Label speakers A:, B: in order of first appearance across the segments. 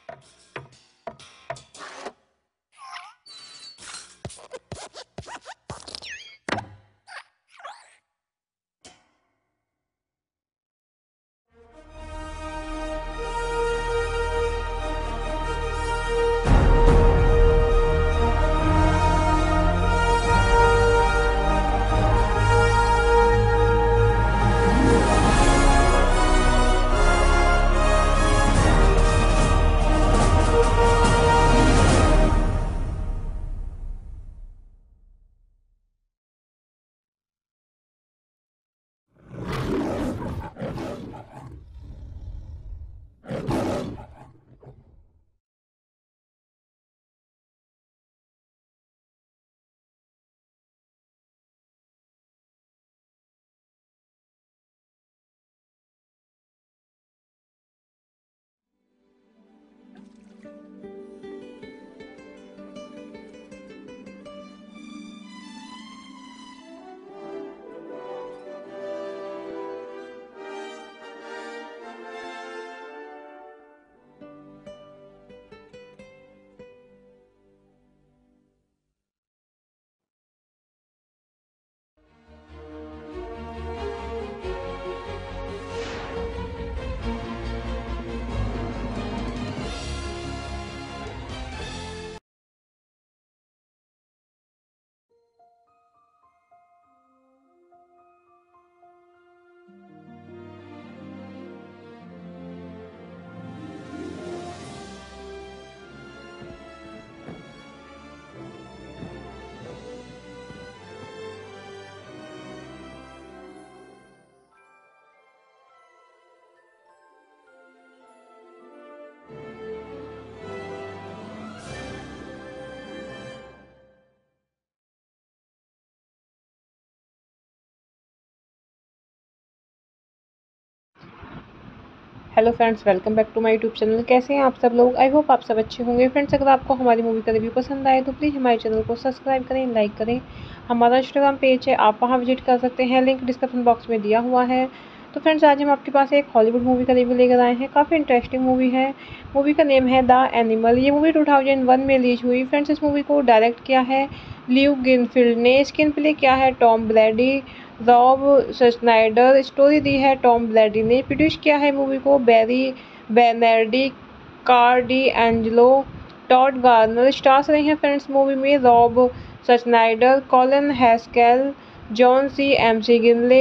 A: Hello friends, welcome back to my YouTube channel. कैसे हैं आप सब लोग? आई होप आप सब अच्छे होंगे। फ्रेंड्स, अगर आपको हमारी मूवी का रिव्यू पसंद आए तो प्लीज़ हमारे चैनल को सब्सक्राइब करें, लाइक करें। हमारा इंस्टाग्राम पेज है, आप वहां विजिट कर सकते हैं, लिंक डिस्क्रिप्शन बॉक्स में दिया हुआ है। तो फ्रेंड्स, आज हम आपके पास एक हॉलीवुड मूवी का रिव्यू लेकर आए हैं। काफ़ी इंटरेस्टिंग मूवी है। मूवी का नेम है द एनिमल। ये मूवी 2001 में रिलीज हुई। फ्रेंड्स, इस मूवी को डायरेक्ट किया है ल्यू ग्रीनफील्ड ने। स्क्रीन प्ले किया है Tom Brady, Rob Schneider. Story दी है टॉम ब्रैडी ने। प्रोड्यूस किया है मूवी को Barry बेनेडी, car D Angelo, Todd Garner. Stars रहे हैं फ्रेंड्स मूवी में Rob Schneider, Colin Haskell, John C McGinley,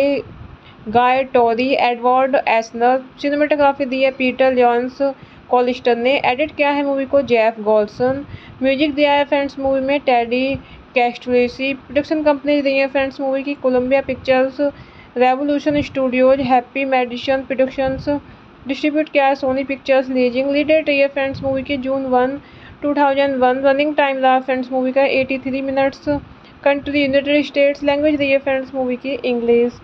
A: Guy Torry, Edward Asner. Cinematography दी है पीटर लियोन्स कॉलिस्टर ने। एडिट किया है मूवी को जेफ गॉल्सन। म्यूजिक दिया है फ्रेंड्स मूवी में टेडी कैस्ट्रेसी। प्रोडक्शन कंपनी रही है फ्रेंड्स मूवी की Columbia Pictures, Revolution Studios, Happy Madison Productions. Distribute किया है Sony Pictures leasing. Lead date रही है फ्रेंड्स मूवी की जून 1, 2001। रनिंग टाइम रहा फ्रेंड्स मूवी का 83 minutes. Country United States. Language रही है फ्रेंड्स मूवी की English.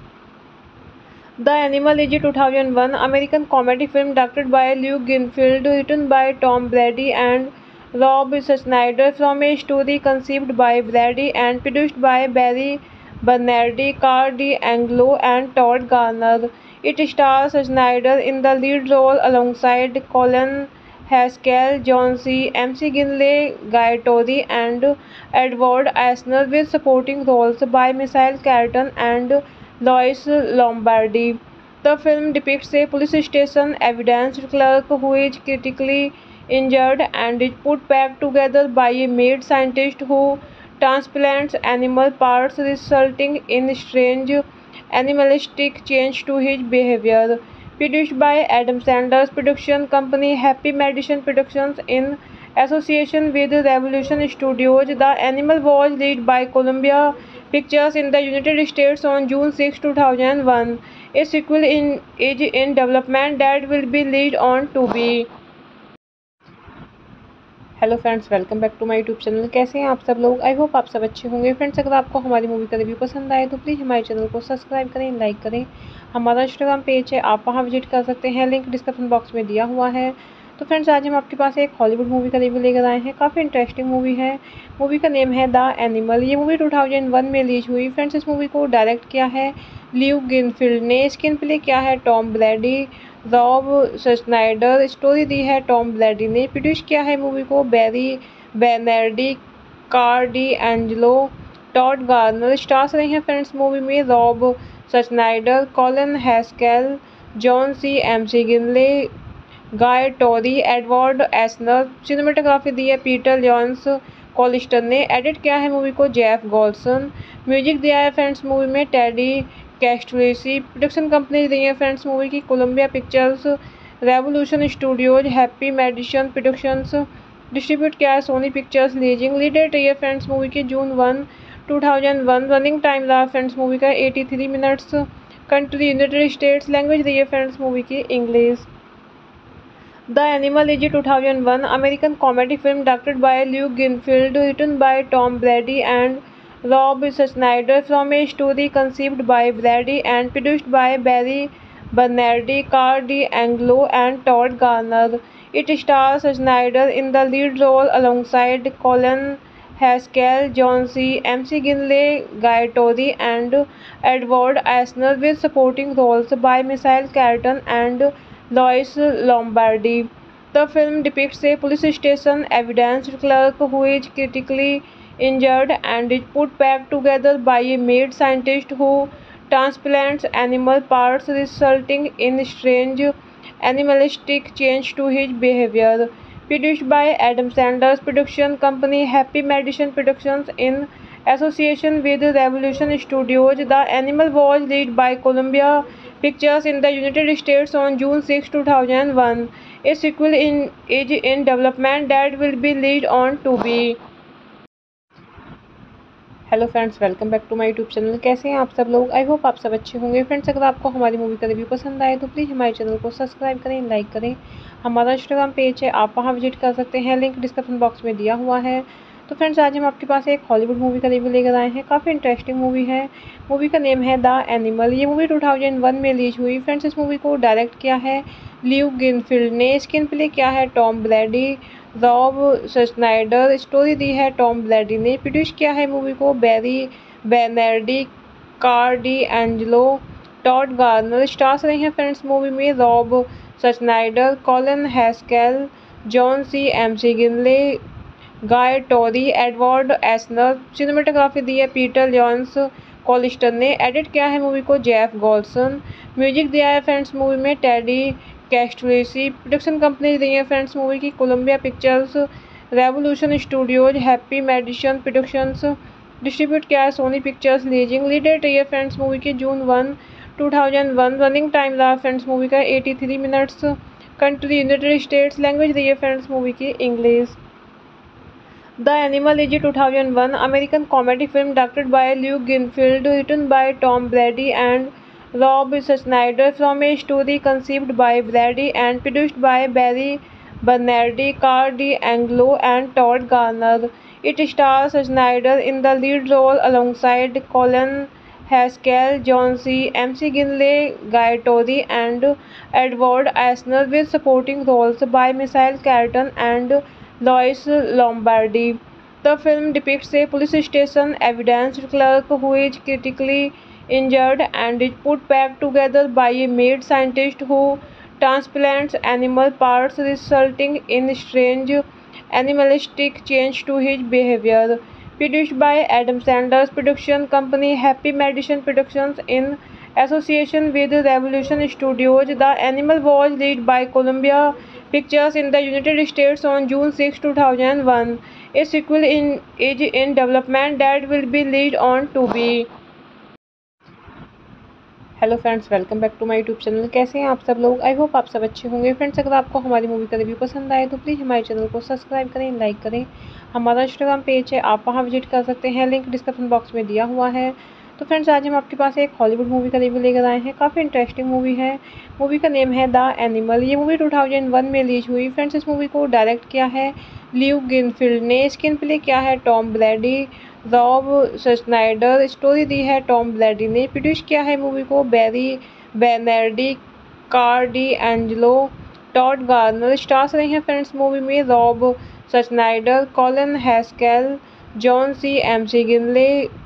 A: The animal is 2001 American comedy film directed by Luke Greenfield, written by Tom Brady and Rob Schneider, from a story conceived by Brady and produced by Barry Bernardi, Carl D'Angelo, and Todd Garner. It stars Schneider in the lead role alongside Colin Haskell, John C. MC Ginley, Guy Tori, and Edward Asner, with supporting roles by Michael Keaton and Lois Lombardi. The film depicts a police station evidence clerk who is critically injured and is put back together by a mad scientist who transplants animal parts, resulting in strange animalistic change to his behavior. Produced by Adam Sandler's production company Happy Madison Productions in association with Revolution Studios. The Animal was released by Columbia Pictures in the United States on June 6, 2001. A sequel is in development that will be released on Tubi. Hello friends, welcome back to my YouTube channel. कैसे हैं आप सब लोग? I hope आप सब अच्छे होंगे। Friends, अगर आपको हमारी मूवी का रिव्यू पसंद आए तो प्लीज़ हमारे चैनल को सब्सक्राइब करें, लाइक करें। हमारा इंस्टाग्राम पेज है, आप वहां विजिट कर सकते हैं, लिंक डिस्क्रिप्शन बॉक्स में दिया हुआ है। तो फ्रेंड्स, आज हम आपके पास एक हॉलीवुड मूवी का रिव्यू लेकर आए हैं। काफ़ी इंटरेस्टिंग मूवी है। मूवी का नेम है द एनिमल। ये मूवी 2001 में रिलीज हुई। फ्रेंड्स, इस मूवी को डायरेक्ट किया है ल्यू गिनफील्ड ने। स्क्रीन प्ले किया है Tom Brady, Rob Schneider. Story दी है टॉम ब्रैडी ने। प्रोड्यूस किया है मूवी को Barry Bernardi, car D Angelo, Todd Garner. Stars रहे हैं फ्रेंड्स मूवी में Rob Schneider, Colin Haskell, John C McGinley, Guy Torry, Edward Asner. Cinematography दी है पीटर जॉन्स कॉलिस्टर ने। एडिट किया है मूवी को जेफ गॉल्सन। म्यूजिक दिया है फ्रेंड्स मूवी में टेडी कैस्ट्रेसी। प्रोडक्शन कंपनी रही है फ्रेंड्स मूवी की Columbia Pictures, Revolution Studios, Happy Madison Productions. Distribute किया है Sony Pictures leasing. Lead date रही है फ्रेंड्स मूवी की जून 1, 2001। रनिंग टाइम रहा फ्रेंड्स मूवी का 83 minutes. Country United States. Language रही है फ्रेंड्स मूवी की English. The Animal is a 2001 American comedy film directed by Luke Greenfield, written by Tom Brady and Rob Schneider, from a story conceived by Brady and produced by Barry Bernardi, Carl D'Angelo, and Todd Garner. It stars Schneider in the lead role alongside Colin Haskell, John C. MC Ginley, Guy Tori, and Edward Asner, with supporting roles by Michael Keaton and Lois Lombardi. The film depicts a police station evidence clerk who is critically injured and is put back together by a mad scientist who transplants animal parts, resulting in strange animalistic change to his behavior. Produced by Adam Sandler's production company Happy Madison Productions in association with Revolution Studios. The Animal was released by Columbia Pictures in the United States on June 6, 2001. A sequel is in development that will be released on Tubi. Hello friends, welcome back to my YouTube channel. कैसे हैं आप सब लोग? I hope आप सब अच्छे होंगे। Friends, अगर आपको हमारी मूवी का रिव्यू पसंद आए तो प्लीज़ हमारे चैनल को सब्सक्राइब करें, लाइक करें। हमारा इंस्टाग्राम पेज है, आप वहां विजिट कर सकते हैं, लिंक डिस्क्रिप्शन बॉक्स में दिया हुआ है। तो फ्रेंड्स, आज हम आपके पास एक हॉलीवुड मूवी का रिव्यू लेकर आए हैं। काफ़ी इंटरेस्टिंग मूवी है। मूवी का नेम है द एनिमल। ये मूवी 2001 में रिलीज हुई। फ्रेंड्स, इस मूवी को डायरेक्ट किया है ल्यू ग्रीनफील्ड ने। स्क्रीन प्ले किया है Tom Brady, Rob Schneider. Story दी है टॉम ब्रैडी ने। प्रोड्यूस किया है मूवी को Barry Bernardi, car D Angelo, Todd Garner. Stars रहे हैं फ्रेंड्स मूवी में Rob Schneider, Colin Haskell, John C McGinley, Guy Torry, Edward Asner. Cinematography दी है पीटर जॉन्स कॉलिस्टर ने। एडिट किया है मूवी को जेफ गॉल्सन। म्यूजिक दिया है फ्रेंड्स मूवी में टेडी कैस्ट्रेसी। प्रोडक्शन कंपनी रही है फ्रेंड्स मूवी की Columbia Pictures, Revolution Studios, Happy Madison Productions. Distribute किया है Sony Pictures leasing. Lead date रही है फ्रेंड्स मूवी की जून 1, 2001। रनिंग टाइम रहा फ्रेंड्स मूवी का 83 minutes. Country United States. Language रही है फ्रेंड्स मूवी की English. The Animal is a 2001 American comedy film directed by Luke Greenfield, written by Tom Brady and Rob Schneider, from a story conceived by Brady and produced by Barry Bernardi, Carl D'Angelo, and Todd Garner. It stars Schneider in the lead role alongside Colin Haskell, John C. MC Ginley, Guy Tori, and Edward Asner, with supporting roles by Michael Keaton and Lois Lombardi. The film depicts a police station evidence clerk who is critically injured and is put back together by a mad scientist who transplants animal parts, resulting in strange animalistic change to his behavior. Produced by Adam Sandler's production company Happy Madison Productions in association with Revolution Studios. The Animal was released by Columbia Pictures in the United States on June 6, 2001. A sequel is in development that will be released on Tubi. Hello friends, welcome back to my YouTube channel. कैसे हैं आप सब लोग? I hope आप सब अच्छे होंगे। Friends, अगर आपको हमारी मूवी का रिव्यू पसंद आए तो प्लीज़ हमारे चैनल को सब्सक्राइब करें, लाइक करें। हमारा इंस्टाग्राम पेज है, आप वहां विजिट कर सकते हैं, लिंक डिस्क्रिप्शन बॉक्स में दिया हुआ है। तो फ्रेंड्स, आज हम आपके पास एक हॉलीवुड मूवी का रिव्यू लेकर आए हैं। काफ़ी इंटरेस्टिंग मूवी है। मूवी का नेम है द एनिमल। ये मूवी 2001 में रिलीज हुई। फ्रेंड्स, इस मूवी को डायरेक्ट किया है ल्यू ग्रीनफील्ड ने। स्क्रीन प्ले किया है Tom Brady, Rob Schneider. Story दी है टॉम ब्रैडी ने। प्रोड्यूस किया है मूवी को Barry Bernardi, car D Angelo, Todd Garner. Stars रहे हैं फ्रेंड्स मूवी में Rob Schneider, Colin Haskell, John C McGinley,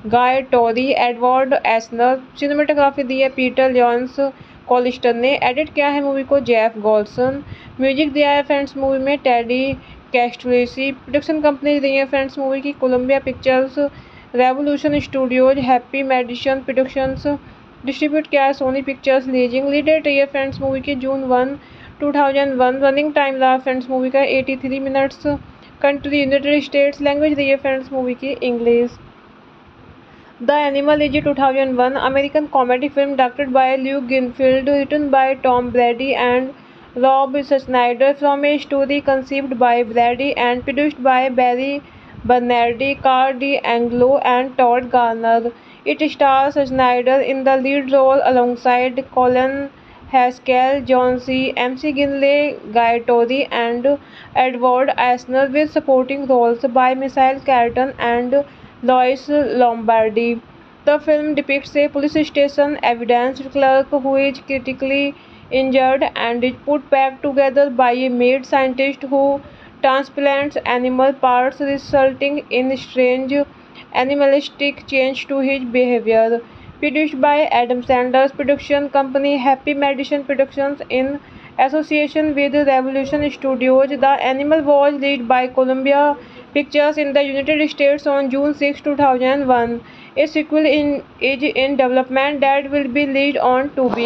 A: Guy Torry, Edward Asner. Cinematography दी है पीटर लियोन्स कॉलिस्टर ने। एडिट किया है मूवी को जेफ गॉल्सन। म्यूजिक दिया है फ्रेंड्स मूवी में टेडी कैस्ट्रेसी। प्रोडक्शन कंपनी दी है फ्रेंड्स मूवी की Columbia Pictures, Revolution Studios, Happy Madison Productions. Distribute किया है Sony Pictures leasing. Lead date रही है फ्रेंड्स मूवी की जून 1, 2001। रनिंग टाइम रहा फ्रेंड्स मूवी का 83 minutes. Country United States. Language रही है फ्रेंड्स मूवी की English. The Animal is a 2001 American comedy film directed by Luke Greenfield, written by Tom Brady and Rob Schneider, from a story conceived by Brady and produced by Barry Bernardi, Carl D'Angelo, and Todd Garner. It stars Schneider in the lead role alongside Colin Haskell, John C. MC Ginley, Guy Tori, and Edward Asner, with supporting roles by Michael Keaton and Lois Lombardi. The film depicts a police station evidence clerk who is critically injured and is put back together by a mad scientist who transplants animal parts, resulting in strange animalistic change to his behavior. Produced by Adam Sandler's production company Happy Madison Productions in association with Revolution Studios. The Animal was released by Columbia Pictures in the United States on June 6, 2001. A sequel is in development that will be released on Tubi.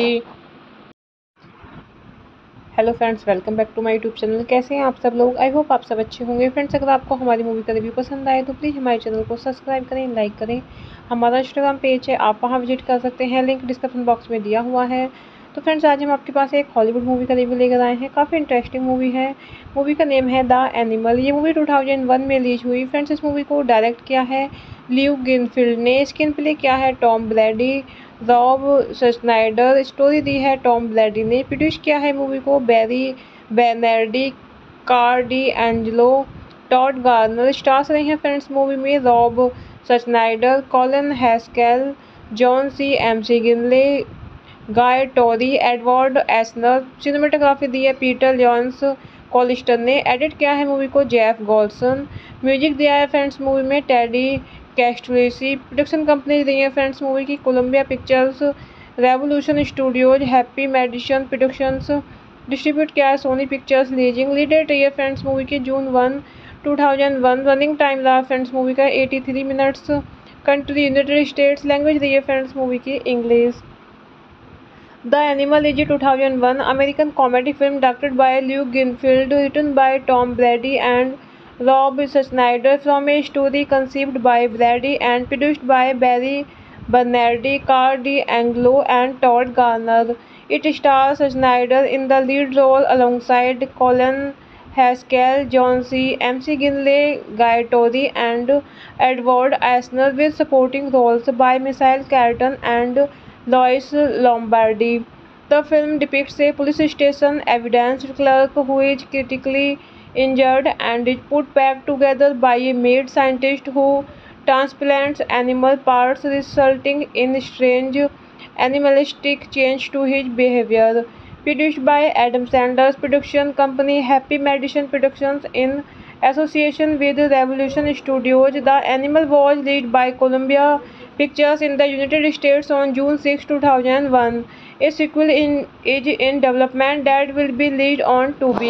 A: Hello friends, welcome back to my YouTube channel. कैसे हैं आप सब लोग? I hope आप सब अच्छे होंगे। Friends, अगर आपको हमारी मूवी का रिव्यू पसंद आए तो प्लीज़ हमारे चैनल को सब्सक्राइब करें, लाइक करें। हमारा इंस्टाग्राम पेज है, आप वहां विजिट कर सकते हैं, लिंक डिस्क्रिप्शन बॉक्स में दिया हुआ है। तो फ्रेंड्स, आज हम आपके पास एक हॉलीवुड मूवी का रिव्यू लेकर आए हैं। काफ़ी इंटरेस्टिंग मूवी है। मूवी का नेम है द एनिमल। ये मूवी 2001 में रिलीज हुई। फ्रेंड्स, इस मूवी को डायरेक्ट किया है ल्यूक ग्रीनफील्ड ने। स्क्रीन प्ले किया है Tom Brady, Rob Schneider. Story दी है टॉम ब्रैडी ने। प्रोड्यूस किया है मूवी को Barry Bernardi, Carl D'Angelo, Todd Garner. Stars रहे हैं फ्रेंड्स मूवी में Rob Schneider, Colin Haskell, John C McGinley, Guy Torry, Edward Asner. Cinematography दी है पीटर लियोन्स कॉलिस्टर ने। एडिट किया है मूवी को जेफ गॉल्सन। म्यूजिक दिया है फ्रेंड्स मूवी में टेडी कैस्ट्रेसी। प्रोडक्शन कंपनी रही है फ्रेंड्स मूवी की Columbia Pictures, Revolution Studios, Happy Madison Productions. Distribute किया है Sony Pictures leasing. Lead date रही है फ्रेंड्स मूवी की जून 1, 2001। रनिंग टाइम रहा फ्रेंड्स मूवी का 83 minutes. Country United States. Language रही है फ्रेंड्स मूवी की English. The Animal is a 2001 American comedy film directed by Luke Greenfield, written by Tom Brady and Rob Schneider, from a story conceived by Brady and produced by Barry Bernardi, Carl D'Angelo, and Todd Garner. It stars Schneider in the lead role alongside Colin Haskell, John C. MC Ginley, Guy Tori, and Edward Asner, with supporting roles by Michael Keaton and Lois Lombardi. The film depicts a police station evidence clerk who is critically injured and is put back together by a mad scientist who transplants animal parts, resulting in strange animalistic change to his behavior. Produced by Adam Sandler's production company Happy Madison Productions in association with Revolution Studios. The Animal was released by Columbia Pictures in the United States on June 6, 2001. A sequel is in development that will be released on Tubi.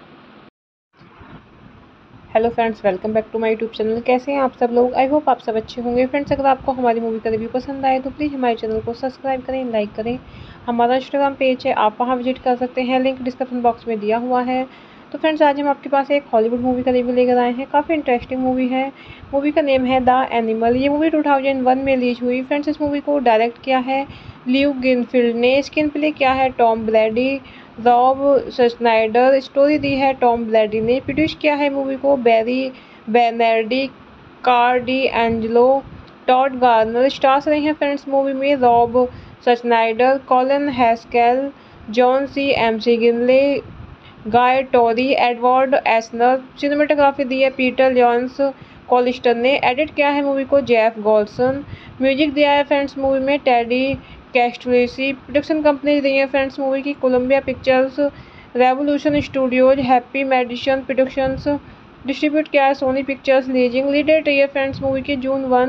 A: Hello friends, welcome back to my YouTube channel. कैसे हैं आप सब लोग? I hope आप सब अच्छे होंगे। Friends, अगर आपको हमारी मूवी का रिव्यू पसंद आए तो प्लीज़ हमारे चैनल को सब्सक्राइब करें, लाइक करें। हमारा इंस्टाग्राम पेज है, आप वहां विजिट कर सकते हैं, लिंक डिस्क्रिप्शन बॉक्स में दिया हुआ है। तो फ्रेंड्स, आज हम आपके पास एक हॉलीवुड मूवी का रिव्यू लेकर आए हैं। काफ़ी इंटरेस्टिंग मूवी है। मूवी का नेम है द एनिमल। ये मूवी 2001 में रिलीज हुई। फ्रेंड्स, इस मूवी को डायरेक्ट किया है ल्यूक ग्रीनफील्ड ने। स्क्रीन प्ले किया है Tom Brady, Rob Schneider. Story दी है टॉम ब्रैडी ने। प्रोड्यूस किया है मूवी को Barry Bernardi, Carl D'Angelo, Todd Garner. Stars रहे हैं फ्रेंड्स मूवी में Rob Schneider, Colin Haskell, John C McGinley, Guy Torry, Edward Asner. Cinematography दी है पीटर लियोन्स कॉलिस्टर ने। एडिट किया है मूवी को जेफ गॉल्सन। म्यूजिक दिया है फ्रेंड्स मूवी में टेडी कैस्ट्रेसी। प्रोडक्शन कंपनी रही है फ्रेंड्स मूवी की Columbia Pictures, Revolution Studios, Happy Madison Productions. Distribute किया है Sony Pictures leasing. Lead date रही है फ्रेंड्स मूवी की जून 1,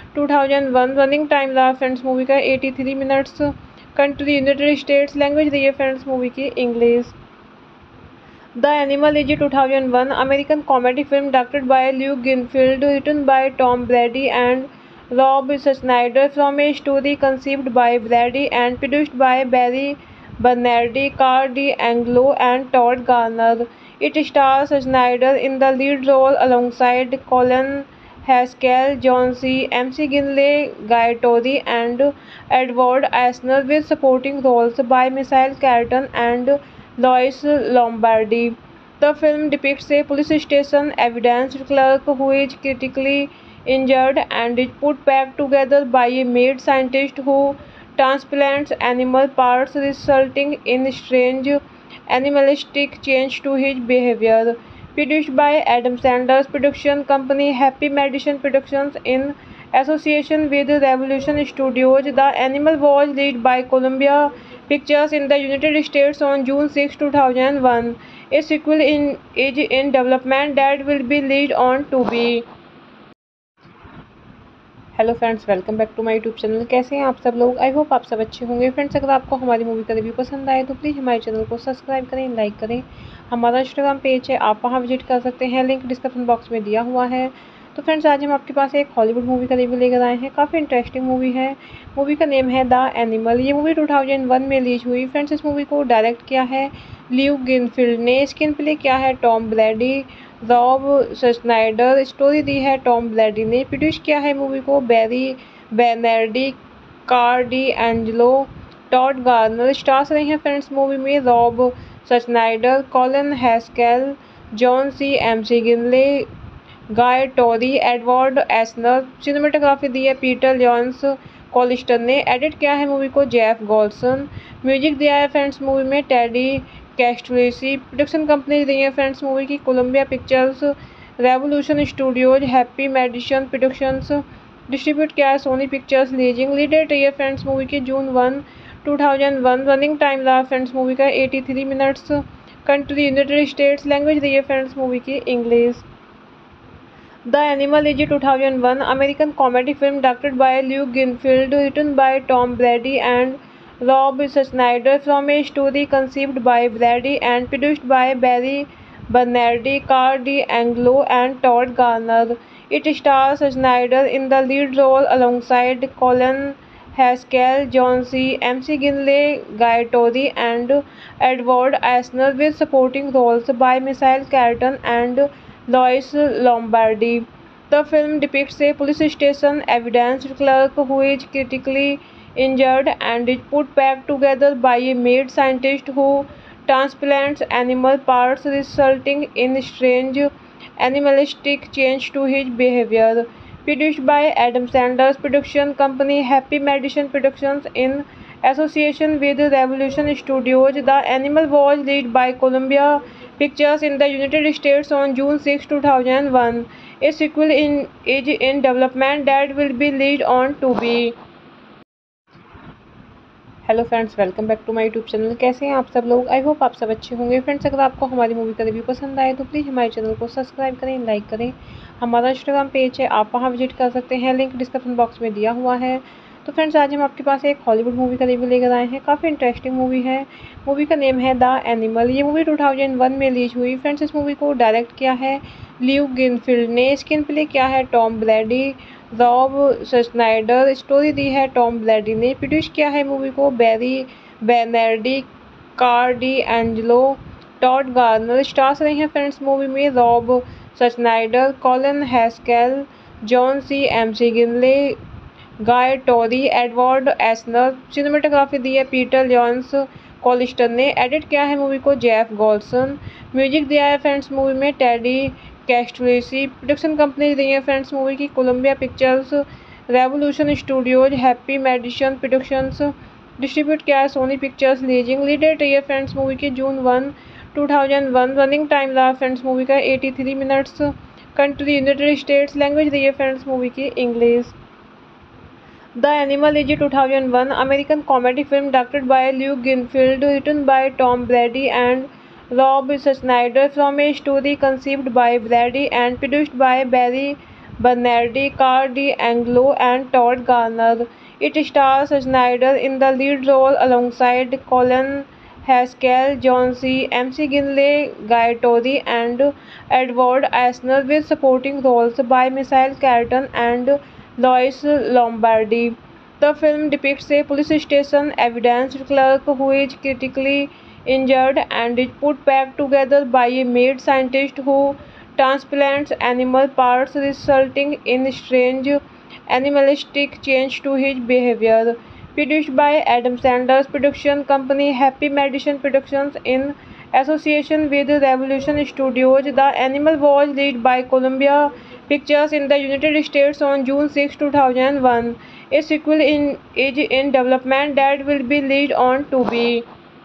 A: 2001। रनिंग टाइम रहा फ्रेंड्स मूवी का 83 minutes. Country United States. Language रही है फ्रेंड्स मूवी की English. The animal is 2001 American comedy film directed by Luke Greenfield, written bye Tom Brady and Rob Schneider, from a story conceived by Brady and produced by Barry Bernardi, Carl D'Angelo and Todd Garner. It stars Snyder in the lead role alongside Colin Haskell, John C. McGinley, Guy Torry and Edward Asner, with supporting roles by Michael Keaton and Lois Lombardi. The film depicts a police station evidence clerk who is critically injured and is put back together by a mad scientist who transplants animal parts, resulting in strange animalistic change to his behavior. Produced by Adam Sandler's production company Happy Madison Productions in association with Revolution Studios, The Animal was released by Columbia Pictures in the United States on June 6, 2001. A sequel is in development that will be released on Tubi. Hello friends, welcome back to my YouTube channel. कैसे हैं आप सब लोग? I hope आप सब अच्छे होंगे। Friends, अगर आपको हमारी मूवी का रिव्यू पसंद आए तो प्लीज़ हमारे चैनल को सब्सक्राइब करें, लाइक करें। हमारा इंस्टाग्राम पेज है, आप वहां विजिट कर सकते हैं, लिंक डिस्क्रिप्शन बॉक्स में दिया हुआ है। तो फ्रेंड्स, आज हम आपके पास एक हॉलीवुड मूवी का रिव्यू लेकर आए हैं। काफ़ी इंटरेस्टिंग मूवी है। मूवी का नेम है द एनिमल। ये मूवी 2001 में रिलीज हुई। फ्रेंड्स, इस मूवी को डायरेक्ट किया है ल्यूक गिनफील्ड ने। स्क्रीन प्ले किया है Tom Brady, Rob Schneider. Story दी है टॉम ब्रैडी ने। प्रोड्यूस किया है मूवी को Barry Bernardi, Carl D'Angelo, Todd Garner. Stars रहे हैं फ्रेंड्स मूवी में Rob Schneider, Colin Haskell, John C McGinley, Guy Torry, Edward Asner. Cinematography दी है पीटर जॉन्स कॉलिस्टर ने। एडिट किया है मूवी को जेफ गॉल्सन। म्यूजिक दिया है फ्रेंड्स मूवी में टेडी कैस्ट्रेसी। प्रोडक्शन कंपनी रही है फ्रेंड्स मूवी की Columbia Pictures, Revolution Studios, Happy Madison Productions. Distribute किया है Sony Pictures leasing. Lead date रही है फ्रेंड्स मूवी की June 1, 2001। रनिंग टाइम रहा फ्रेंड्स मूवी का 83 minutes. Country United States. Language रही है फ्रेंड्स मूवी की English. The animal is 2001 American comedy film directed by Luke Greenfield, written bye Tom Brady and Rob Schneider, from a story conceived by Brady and produced by Barry Bernardi, Carl D'Angelo and Todd Garner. It stars Schneider in the lead role alongside Colin Haskell, John C. McGinley, Guy Torry and Edward Asner, with supporting roles by Michael Keaton and Lois Lombardi. The film depicts a police station evidence clerk who is critically injured and is put back together by a mad scientist who transplants animal parts, resulting in strange animalistic change to his behavior. Produced by Adam Sandler's production company Happy Madison Productions in association with Revolution Studios, The Animal was released by Columbia Pictures in the United States on June 6, 2001. A sequel is in development that will be released on Tubi. Hello friends, welcome back to my YouTube channel. कैसे हैं आप सब लोग? I hope आप सब अच्छे होंगे। Friends, अगर आपको हमारी मूवी का रिव्यू पसंद आए तो प्लीज़ हमारे चैनल को सब्सक्राइब करें, लाइक करें। हमारा इंस्टाग्राम पेज है, आप वहां विजिट कर सकते हैं, लिंक डिस्क्रिप्शन बॉक्स में दिया हुआ है। तो फ्रेंड्स, आज हम आपके पास एक हॉलीवुड मूवी का रिव्यू लेकर आए हैं। काफ़ी इंटरेस्टिंग मूवी है। मूवी का नेम है द एनिमल। ये मूवी 2001 में रिलीज हुई। फ्रेंड्स, इस मूवी को डायरेक्ट किया है ल्यूक गिनफील्ड ने। स्क्रीन प्ले किया है Tom Brady, Rob Schneider. Story दी है टॉम ब्रैडी ने। प्रोड्यूस किया है मूवी को Barry Bernardi, Carl D'Angelo, Todd Garner. Stars रहे हैं फ्रेंड्स मूवी में Rob Schneider, Colin Haskell, John C McGinley, Guy Torry, Edward Asner. Cinematography दी है पीटर जॉन्स कॉलिस्टर ने। एडिट किया है मूवी को जेफ गॉल्सन। म्यूजिक दिया है फ्रेंड्स मूवी में टेडी कैस्ट्रेसी। प्रोडक्शन कंपनी रही है फ्रेंड्स मूवी की Columbia Pictures, Revolution Studios, Happy Madison Productions. Distribute किया है Sony Pictures leasing. Lead date रही है फ्रेंड्स मूवी की June 1, 2001। रनिंग टाइम रहा फ्रेंड्स मूवी का 83 minutes. Country United States. Language रही है फ्रेंड्स मूवी की English. The animal is 2001 American comedy film directed by Luke Greenfield, written bye Tom Brady and Rob Schneider, from a story conceived by Brady and produced by Barry Bernardi, Carl D'Angelo, and Todd Garner. It stars Schneider in the lead role alongside Colin Haskell, John C. McGinley, Guy Tori, and Edward Asner, with supporting roles by Michael Keaton and Lois Lombardi. The film depicts a police station evidence clerk who is critically injured and is put back together by a mad scientist who transplants animal parts, resulting in strange animalistic change to his behavior. Produced by Adam Sandler's production company Happy Madison Productions in association with Revolution Studios, The Animal was released by Columbia Pictures in the United States on June 6, 2001. A sequel is in development that will be released on Tubi.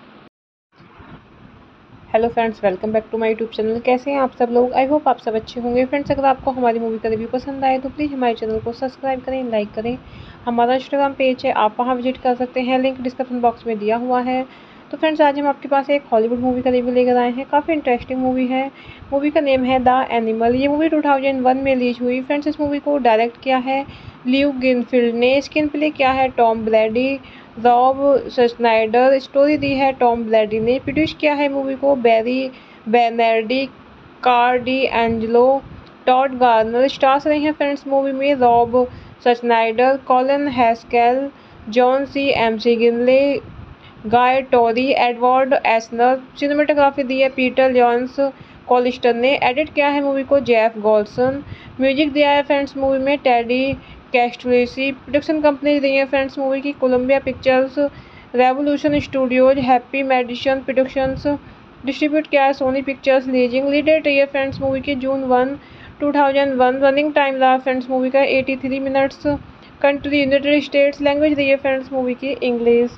A: Hello friends, welcome back to my YouTube channel. कैसे हैं आप सब लोग? I hope आप सब अच्छे होंगे। Friends, अगर आपको हमारी मूवी का रिव्यू पसंद आए तो प्लीज़ हमारे चैनल को सब्सक्राइब करें, लाइक करें। हमारा इंस्टाग्राम पेज है, आप वहां विजिट कर सकते हैं, लिंक डिस्क्रिप्शन बॉक्स में दिया हुआ है। तो फ्रेंड्स, आज हम आपके पास एक हॉलीवुड मूवी का रिव्यू लेकर आए हैं। काफ़ी इंटरेस्टिंग मूवी है। मूवी का नेम है द एनिमल। ये मूवी 2001 में रिलीज हुई। फ्रेंड्स, इस मूवी को डायरेक्ट किया है ल्यू ग्रीनफील्ड ने। स्क्रीन प्ले किया है Tom Brady, Rob Schneider. Story दी है टॉम ब्रैडी ने। प्रोड्यूस किया है मूवी को Barry Bernardi, Carl D'Angelo, Todd Garner. Stars रहे हैं फ्रेंड्स मूवी में Rob Schneider, Colin Haskell, John C McGinley, Guy Torry, Edward Asner. Cinematography दी है पीटर जॉन्स कॉलिस्टर ने। एडिट किया है मूवी को जेफ गॉल्सन। म्यूजिक दिया है फ्रेंड्स मूवी में टेडी कैस्ट्रेसी। प्रोडक्शन कंपनी रही है फ्रेंड्स मूवी की Columbia Pictures, Revolution Studios, Happy Madison Productions. Distribute किया है Sony Pictures leasing. Lead date रही है फ्रेंड्स मूवी की June 1, 2001। रनिंग टाइम रहा फ्रेंड्स मूवी का 83 minutes. Country United States. Language रही है फ्रेंड्स मूवी की English.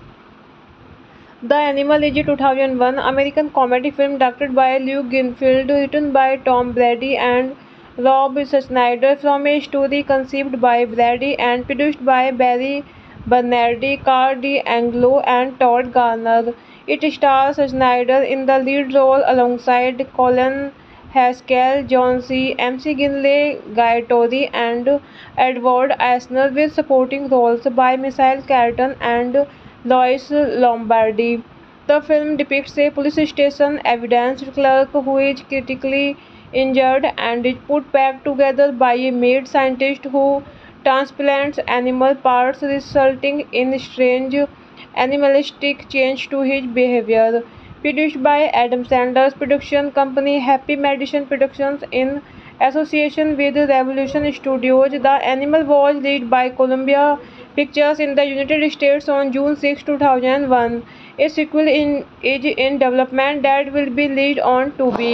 A: The animal is 2001 American comedy film directed by Lew Greenfield, written by Tom Brady and Rob Schneider, from a story conceived by Brady and produced by Barry Bernardi, Carl D'Angelo, and Todd Garner. It stars Schneider in the lead role alongside Colin Haskell, John C. McGinley, Guy Tori, and Edward Asner, with supporting roles by Michael Keaton and Lois Lombardi. The film depicts a police station evidence clerk who is critically injured and is put back together by a mad scientist who transplants animal parts, resulting in strange animalistic change to his behavior. Produced by Adam Sandler's production company Happy Madison Productions in association with Revolution Studios, The Animal was released by Columbia Pictures in the United States on June 6, 2001. A sequel is in development that will be released on Tubi.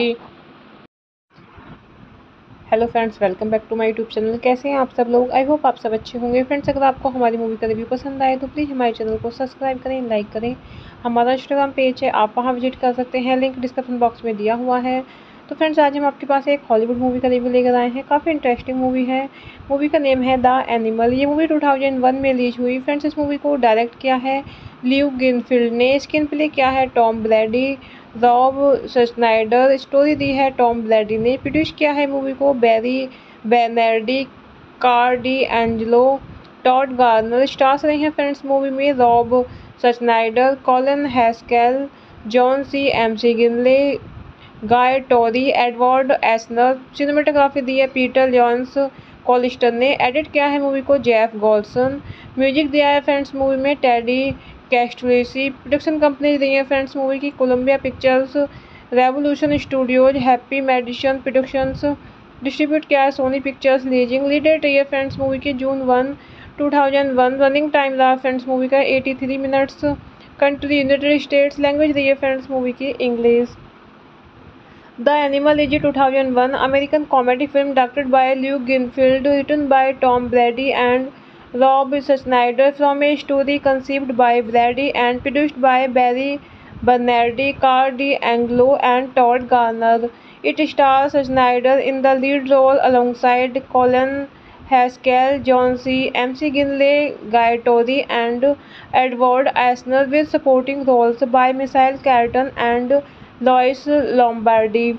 A: Hello friends, welcome back to my YouTube channel. कैसे हैं आप सब लोग? I hope आप सब अच्छे होंगे। Friends, अगर आपको हमारी मूवी का रिव्यू पसंद आए तो प्लीज़ हमारे चैनल को सब्सक्राइब करें, लाइक करें। हमारा इंस्टाग्राम पेज है, आप वहां विजिट कर सकते हैं, लिंक डिस्क्रिप्शन बॉक्स में दिया हुआ है। तो फ्रेंड्स, आज हम आपके पास एक हॉलीवुड मूवी का रिव्यू लेकर आए हैं। काफ़ी इंटरेस्टिंग मूवी है। मूवी का नेम है द एनिमल। ये मूवी 2001 में रिलीज हुई। फ्रेंड्स, इस मूवी को डायरेक्ट किया है ल्यू ग्रीनफील्ड ने। स्क्रीन प्ले किया है Tom Brady, Rob Schneider. Story दी है टॉम ब्रैडी ने। प्रोड्यूस किया है मूवी को Barry Bernardi, Carl D'Angelo, Todd Garner. Stars रहे हैं फ्रेंड्स मूवी में Rob Schneider, Colin Haskell, John C McGinley, Guy Torry, Edward Asner. Cinematography दी है पीटर जॉन्स कॉलिस्टर ने। एडिट किया है मूवी को जेफ गॉल्सन। म्यूजिक दिया है फ्रेंड्स मूवी में टेडी कैस्ट्रेसी। प्रोडक्शन कंपनी रही है फ्रेंड्स मूवी की Columbia Pictures, Revolution Studios, Happy Madison Productions. Distribute किया है Sony Pictures leasing. Lead date रही है फ्रेंड्स मूवी की June 1, 2001। रनिंग टाइम रहा फ्रेंड्स मूवी का 83 minutes. Country United States. Language रही है फ्रेंड्स मूवी की English. The Animal is 2001 American comedy film directed by Lew Greenfield, written by Tom Brady and Rob Schneider, from a story conceived by Brady and produced by Barry Bernardi, Carl D'Angelo, and Todd Garner. It stars Schneider in the lead role alongside Colin Haskell, John C. McGinley, Guy Tori, and Edward Asner, with supporting roles by Michael Keaton and Lois Lombardi.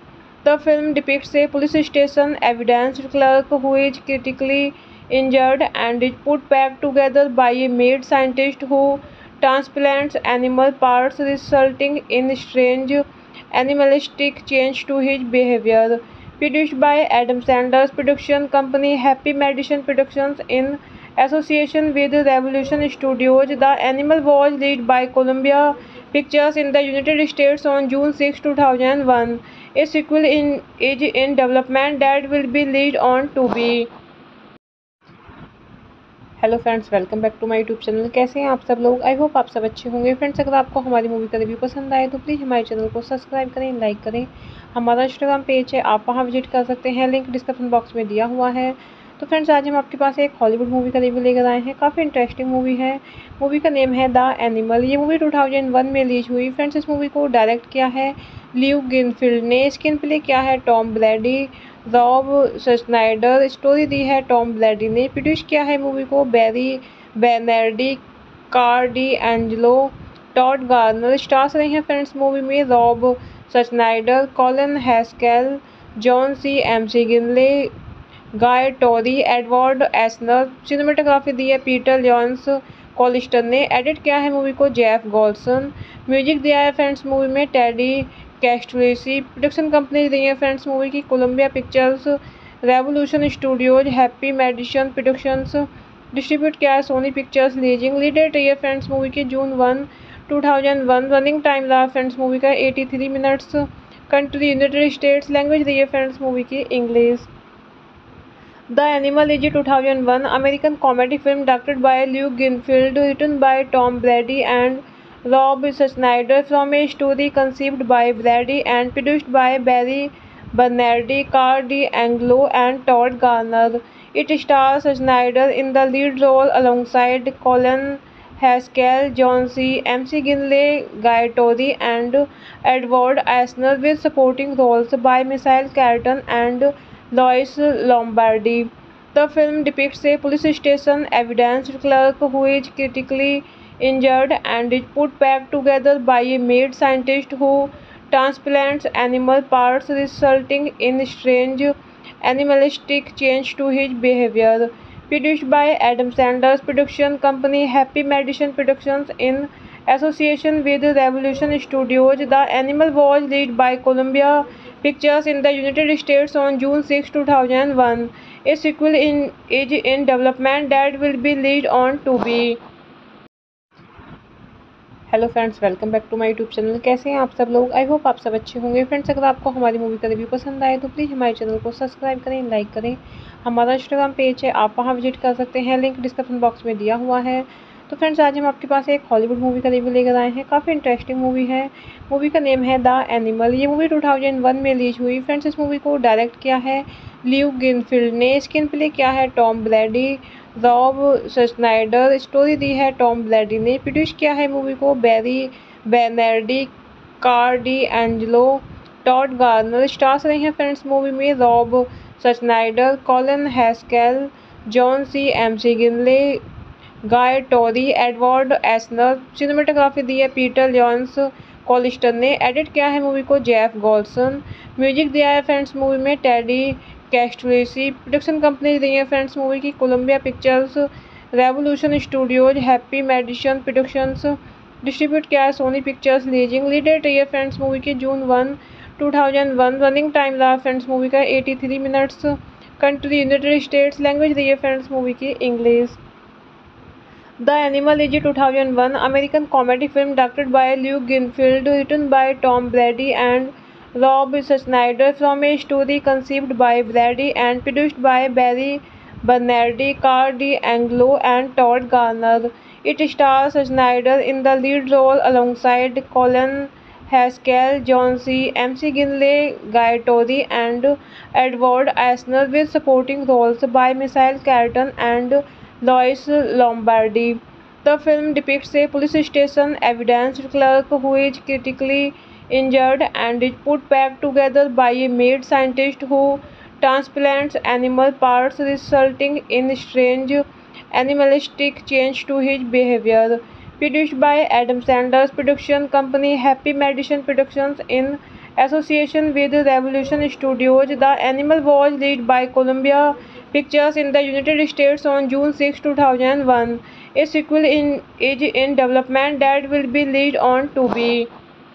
A: The film depicts a police station evidence clerk who is critically injured and is put back together by a mad scientist who transplants animal parts, resulting in strange animalistic change to his behavior. Produced by Adam Sandler's production company Happy Madison Productions in association with Revolution Studios, the animal was released by Columbia Pictures in the United States on June 6, 2001. A sequel is in development that will be released on Tubi. Hello friends, welcome back to my YouTube channel. कैसे हैं आप सब लोग? I hope आप सब अच्छे होंगे। Friends, अगर आपको हमारी मूवी का रिव्यू पसंद आए तो प्लीज़ हमारे चैनल को सब्सक्राइब करें, लाइक करें। हमारा इंस्टाग्राम पेज है, आप वहां विजिट कर सकते हैं, लिंक डिस्क्रिप्शन बॉक्स में दिया हुआ है। तो फ्रेंड्स, आज हम आपके पास एक हॉलीवुड मूवी का रिव्यू लेकर आए हैं। काफ़ी इंटरेस्टिंग मूवी है। मूवी का नेम है द एनिमल। ये मूवी 2001 में रिलीज हुई। फ्रेंड्स, इस मूवी को डायरेक्ट किया है ल्यू ग्रीनफील्ड ने। स्क्रीन प्ले किया है Tom Brady, Rob Schneider. Story दी है टॉम ब्रैडी ने। प्रोड्यूस किया है मूवी को Barry बेनेडी, car D Angelo, Todd Garner. Stars रहे हैं फ्रेंड्स मूवी में Rob Schneider, Colin Haskell, John C McGinley, Guy Torry, Edward Asner. Cinematography दी है पीटर जॉन्स कॉलिस्टर ने। एडिट किया है मूवी को जेफ गॉल्सन। म्यूजिक दिया है फ्रेंड्स मूवी में टेडी कैस्ट्रेसी। प्रोडक्शन कंपनी रही है फ्रेंड्स मूवी की Columbia Pictures, Revolution Studios, Happy Madison Productions. Distribute किया है Sony Pictures leasing. Lead date रही है फ्रेंड्स मूवी की जून 1, 2001। रनिंग टाइम रहा फ्रेंड्स मूवी का 83 minutes. Country United States. Language रही है फ्रेंड्स मूवी की English. The animal is 2001 American comedy film directed by Lew Greenfield, written by Tom Brady and Rob Schneider, from a story conceived by Brady and produced by Barry Bernardi, Carl D'Angelo, and Todd Garner. It stars Schneider in the lead role alongside Colin Haskell, John C. MC Ginley, Guy Tori, and Edward Asner, with supporting roles by Michael Keaton and Lois Lombardi. The film depicts a police station evidence clerk who is critically injured and is put back together by a mad scientist who transplants animal parts, resulting in strange animalistic change to his behavior. Produced by Adam Sandler's production company Happy Madison Productions in association with Revolution Studios, the animal was released by Columbia Pictures in the United States on June 6, 2001. A sequel is in development that will be released on Tubi. Hello friends, welcome back to my YouTube channel. कैसे हैं आप सब लोग? I hope आप सब अच्छे होंगे। Friends, अगर आपको हमारी मूवी का रिव्यू पसंद आए तो प्लीज़ हमारे चैनल को सब्सक्राइब करें, लाइक करें। हमारा इंस्टाग्राम पेज है, आप वहां विजिट कर सकते हैं, लिंक डिस्क्रिप्शन बॉक्स में दिया हुआ है। तो फ्रेंड्स, आज हम आपके पास एक हॉलीवुड मूवी का रिव्यू लेकर आए हैं। काफ़ी इंटरेस्टिंग मूवी है। मूवी का नेम है द एनिमल। ये मूवी 2001 में रिलीज हुई। फ्रेंड्स, इस मूवी को डायरेक्ट किया है ल्यू ग्रीनफील्ड ने। स्क्रीन प्ले किया है Tom Brady, Rob Schneider. Story दी है टॉम ब्रैडी ने। प्रोड्यूस किया है मूवी को Barry बेनेडी, car D Angelo, Todd Garner. Stars रहे हैं फ्रेंड्स मूवी में Rob Schneider, Colin Haskell, John C McGinley, Guy Torry, Edward Asner. Cinematography दी है पीटर जॉन्स कॉलिस्टर ने। एडिट किया है मूवी को जेफ गॉल्सन। म्यूजिक दिया है फ्रेंड्स मूवी में टेडी कैस्ट्रेसी। प्रोडक्शन कंपनी रही है फ्रेंड्स मूवी की Columbia Pictures, Revolution Studios, Happy Madison Productions. Distribute किया है Sony Pictures leasing. Lead date रही है फ्रेंड्स मूवी की जून 1, 2001। रनिंग टाइम रहा फ्रेंड्स मूवी का 83 minutes. Country United States. Language रही है फ्रेंड्स मूवी की English. The Animal is a 2001 American comedy film directed by Lew Greenfield, written by Tom Brady and Rob Schneider, from a story conceived by Brady and produced by Barry Bernardi, Carl D'Angelo, and Todd Garner. It stars Schneider in the lead role alongside Colin Haskell, John C. MC Ginley, Guy Tori, and Edward Asner, with supporting roles by Michael Keaton and Lois Lombardi. The film depicts a police station evidence clerk who is critically injured and is put back together by a mad scientist who transplants animal parts, resulting in strange animalistic change to his behavior. Produced by Adam Sandler's production company Happy Madison Productions in association with Revolution Studios. The animal was released by Columbia Pictures in the United States on June 6, 2001. A sequel is in development that will be released on Tubi.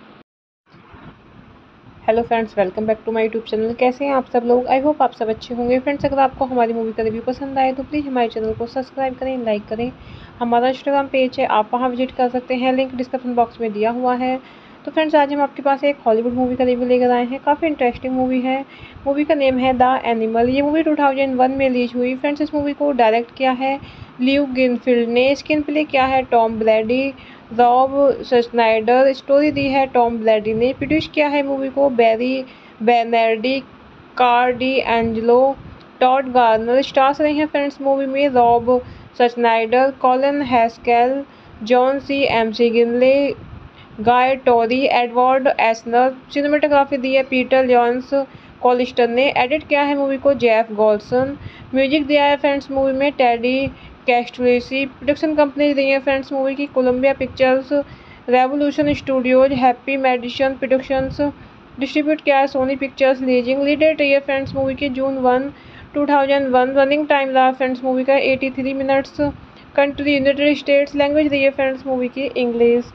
A: Hello friends, welcome back to my YouTube channel. कैसे हैं आप सब लोग? I hope आप सब अच्छे होंगे। Friends, अगर आपको हमारी मूवी का रिव्यू पसंद आए तो प्लीज़ हमारे चैनल को सब्सक्राइब करें, लाइक करें। हमारा इंस्टाग्राम पेज है, आप वहां विजिट कर सकते हैं, लिंक डिस्क्रिप्शन बॉक्स में दिया हुआ है। तो फ्रेंड्स, आज हम आपके पास एक हॉलीवुड मूवी का रिव्यू लेकर आए हैं। काफ़ी इंटरेस्टिंग मूवी है। मूवी का नेम है द एनिमल। ये मूवी 2001 में रिलीज हुई। फ्रेंड्स, इस मूवी को डायरेक्ट किया है ल्यू ग्रीनफील्ड ने। स्क्रीन प्ले किया है Tom Brady, Rob Schneider. Story दी है टॉम ब्रैडी ने। प्रोड्यूस किया है मूवी को Barry बेनेडी, car D Angelo, Todd Garner. Stars रहे हैं फ्रेंड्स मूवी में Rob Schneider, Colin Haskell, John C McGinley, Guy Torry, Edward Asner. Cinematography दी है पीटर जॉन्स कॉलिस्टर ने। एडिट किया है मूवी को जेफ गॉल्सन। म्यूजिक दिया है फ्रेंड्स मूवी में टेडी कैस्ट्रेसी। प्रोडक्शन कंपनी रही है फ्रेंड्स मूवी की Columbia Pictures, Revolution Studios, Happy Madison Productions. Distribute किया है Sony Pictures leasing. Lead date रही है फ्रेंड्स मूवी की जून 1, 2001। रनिंग टाइम रहा फ्रेंड्स मूवी का 83 minutes. Country United States. Language रही है फ्रेंड्स मूवी की English.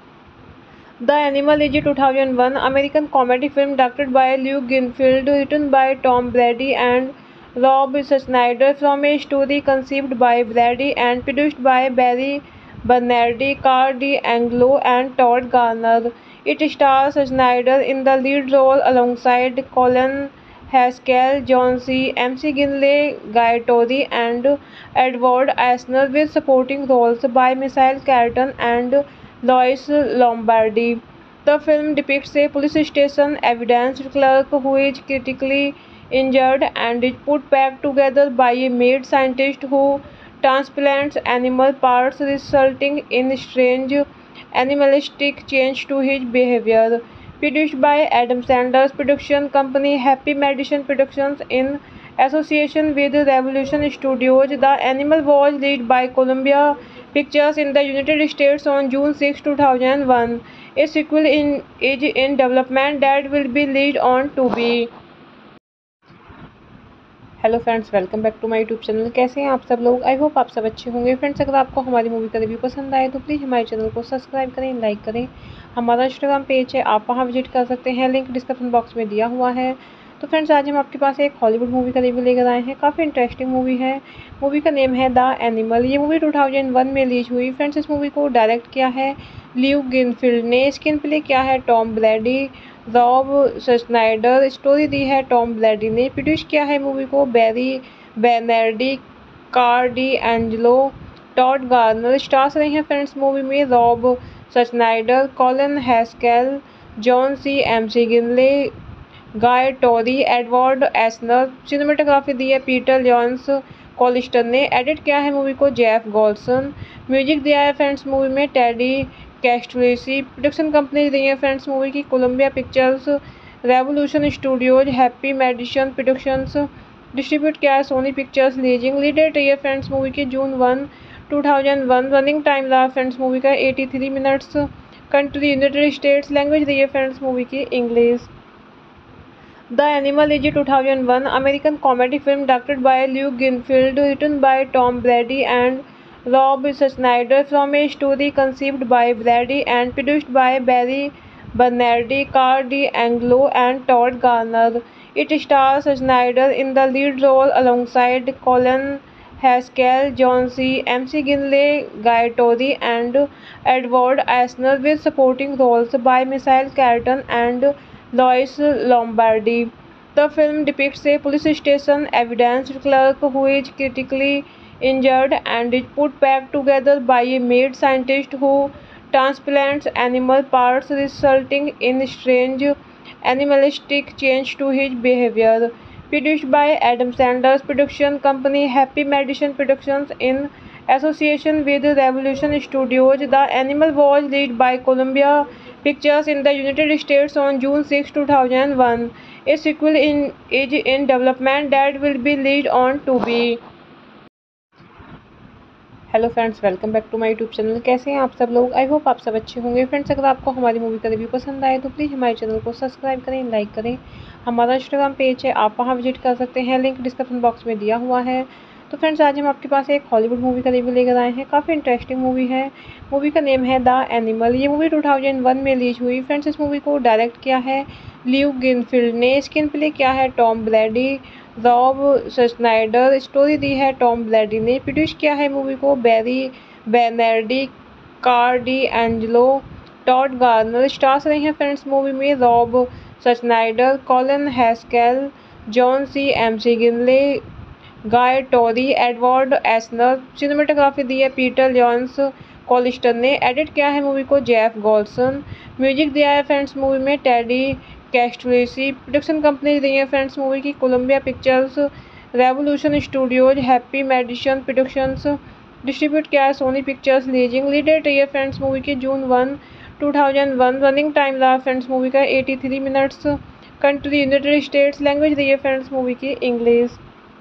A: The animal is 2001 American comedy film directed by Lew Greenfield, written by Tom Brady and Rob Schneider, from a story conceived by Brady and produced by Barry Bernardi, Carl D'Angelo, and Todd Garner. It stars Schneider in the lead role alongside Colin Haskell, John C. MC Ginley, Guy Tori, and Edward Asner, with supporting roles by Michael Keaton and Lois Lombardi. The film depicts a police station evidence clerk who is critically injured and is put back together by a mad scientist who transplants animal parts, resulting in strange animalistic change to his behavior. Produced by Adam Sandler's production company Happy Madison Productions in association with Revolution Studios. The Animal was released by Columbia Pictures in the United States on June 6, 2001. A sequel is in development that will be released on Tubi. Hello friends, welcome back to my YouTube channel. कैसे हैं आप सब लोग? I hope आप सब अच्छे होंगे। Friends, अगर आपको हमारी मूवी का रिव्यू पसंद आए तो प्लीज़ हमारे चैनल को सब्सक्राइब करें, लाइक करें। हमारा इंस्टाग्राम पेज है, आप वहां विजिट कर सकते हैं, लिंक डिस्क्रिप्शन बॉक्स में दिया हुआ है। तो फ्रेंड्स, आज हम आपके पास एक हॉलीवुड मूवी का रिव्यू लेकर आए हैं। काफ़ी इंटरेस्टिंग मूवी है। मूवी का नेम है द एनिमल। ये मूवी 2001 में रिलीज हुई। फ्रेंड्स, इस मूवी को डायरेक्ट किया है ल्यू ग्रीनफील्ड ने। स्क्रीन प्ले किया है Tom Brady, Rob Schneider. Story दी है टॉम ब्रैडी ने। प्रोड्यूस किया है मूवी को Barry बेनेडी, car D Angelo, Todd Garner. Stars रहे हैं फ्रेंड्स मूवी में Rob Schneider, Colin Haskell, John C McGinley, Guy Torry, Edward Asner. Cinematography दी है पीटर जॉन्स कॉलिस्टर ने। एडिट किया है मूवी को जेफ गॉल्सन। म्यूजिक दिया है फ्रेंड्स मूवी में टेडी कैस्ट्रेसी। प्रोडक्शन कंपनी रही है फ्रेंड्स मूवी की Columbia Pictures, Revolution Studios, Happy Madison Productions. Distribute किया है Sony Pictures leasing. Lead date रही है फ्रेंड्स मूवी की जून 1, 2001। रनिंग टाइम रहा फ्रेंड्स मूवी का 83 minutes. Country United States. Language रही है फ्रेंड्स मूवी की English. The Animal is a 2001 American comedy film directed by Lew Greenfield, written by Tom Brady and Rob Schneider, from a story conceived by Brady and produced by Barry Bernardi, Carl D'Angelo, and Todd Garner. It stars Schneider in the lead role alongside Colin Haskell, John C. MC Ginley, Guy Tori, and Edward Asner, with supporting roles by Michael Keaton and Lois Lombardi. The film depicts a police station evidence clerk who is critically injured and is put back together by a mad scientist who transplants animal parts, resulting in strange animalistic change to his behavior. Produced by Adam Sandler's production company Happy Madison Productions in association with Revolution Studios. The Animal was released by Columbia Pictures in the United States on June 6, 2001. A sequel is in development that will be released on Tubi. Hello friends, welcome back to my YouTube channel. कैसे हैं आप सब लोग? I hope आप सब अच्छे होंगे। Friends, अगर आपको हमारी मूवी का रिव्यू पसंद आए तो प्लीज़ हमारे चैनल को सब्सक्राइब करें, लाइक करें। हमारा इंस्टाग्राम पेज है, आप वहां विजिट कर सकते हैं, लिंक डिस्क्रिप्शन बॉक्स में दिया हुआ है। तो फ्रेंड्स, आज हम आपके पास एक हॉलीवुड मूवी का रिव्यू लेकर आए हैं। काफ़ी इंटरेस्टिंग मूवी है। मूवी का नेम है द एनिमल। ये मूवी 2001 में रिलीज हुई। फ्रेंड्स, इस मूवी को डायरेक्ट किया है ल्यू ग्रीनफील्ड ने। स्क्रीन प्ले किया है Tom Brady, Rob Schneider. Story दी है टॉम ब्रैडी ने। प्रोड्यूस किया है मूवी को Barry बेनेडी, car D Angelo, Todd Garner. Stars रहे हैं फ्रेंड्स मूवी में Rob Schneider, Colin Haskell, John C McGinley, Guy Torry, Edward Asner. Cinematography दी है पीटर जॉन्स कॉलिस्टर ने। एडिट किया है मूवी को जेफ गॉल्सन। म्यूजिक दिया है फ्रेंड्स मूवी में टेडी कैस्ट्रेसी। प्रोडक्शन कंपनी रही है फ्रेंड्स मूवी की Columbia Pictures, Revolution Studios, Happy Madison Productions. Distribute किया है Sony Pictures leasing. Lead date रही है फ्रेंड्स मूवी की जून 1, 2001। रनिंग टाइम रहा फ्रेंड्स मूवी का 83 minutes. Country United States. Language रही है फ्रेंड्स मूवी की English.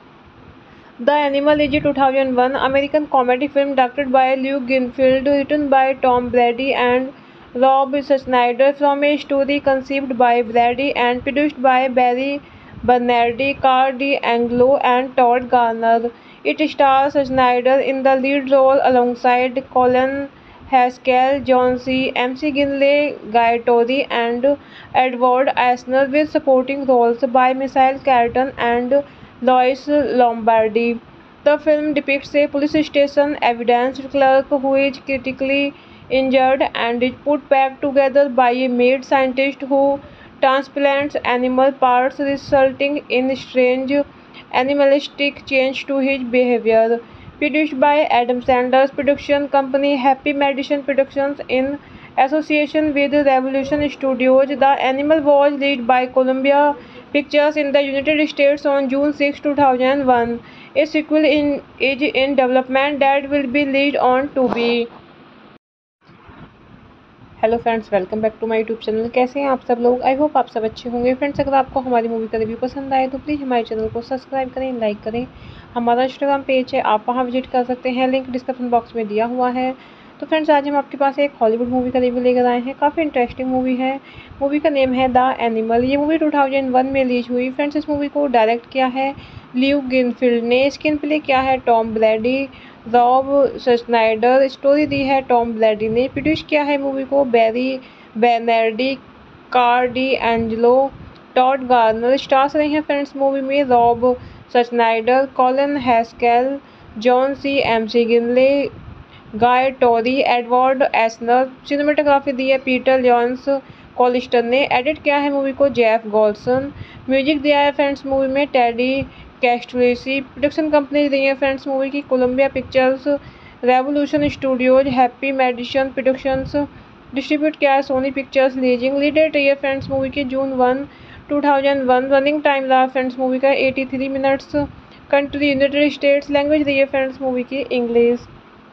A: The animal is 2001 American comedy film directed by Lew Greenfield, written by Tom Brady and Rob Schneider, from a story conceived by Brady and produced by Barry Bernardi, Carl D'Angelo, and Todd Garner. It stars Schneider in the lead role alongside Colin Haskell, John C. MC Ginley, Guy Tori, and Edward Asner, with supporting roles by Michael Keaton and Lois Lombardi. The film depicts a police station evidence clerk who is critically injured and is put back together by a mad scientist who transplants animal parts, resulting in strange animalistic change to his behavior. Produced by Adam Sandler's production company Happy Madison Productions in association with Revolution Studios. The Animal was released by Columbia Pictures in the United States on June 6, 2001. A sequel is in development that will be released on Tubi. Hello friends, welcome back to my YouTube channel. कैसे हैं आप सब लोग? I hope आप सब अच्छे होंगे। Friends, अगर आपको हमारी मूवी का रिव्यू पसंद आए तो प्लीज़ हमारे चैनल को सब्सक्राइब करें, लाइक करें। हमारा इंस्टाग्राम पेज है, आप वहां विजिट कर सकते हैं, लिंक डिस्क्रिप्शन बॉक्स में दिया हुआ है। तो फ्रेंड्स, आज हम आपके पास एक हॉलीवुड मूवी का रिव्यू लेकर आए हैं। काफ़ी इंटरेस्टिंग मूवी है। मूवी का नेम है द एनिमल। ये मूवी 2001 में रिलीज हुई। फ्रेंड्स, इस मूवी को डायरेक्ट किया है ल्यू ग्रीनफील्ड ने। स्क्रीन प्ले किया है Tom Brady, Rob Schneider. Story दी है टॉम ब्रैडी ने। प्रोड्यूस किया है मूवी को Barry बेनेडी, car D Angelo, Todd Garner. Stars रहे हैं फ्रेंड्स मूवी में Rob Schneider, Colin Haskell, John C McGinley, Guy Torry, Edward Asner. Cinematography दी है पीटर जॉन्स कॉलिस्टर ने। एडिट किया है मूवी को जेफ गॉल्सन। म्यूजिक दिया है फ्रेंड्स मूवी में टेडी कैस्ट्रेसी। प्रोडक्शन कंपनी रही है फ्रेंड्स मूवी की Columbia Pictures, Revolution Studios, Happy Madison Productions. Distribute किया है Sony Pictures leasing. Lead date रही है फ्रेंड्स मूवी की जून 1, 2001। रनिंग टाइम रहा फ्रेंड्स मूवी का 83 minutes. Country United States. Language रही है फ्रेंड्स मूवी की English.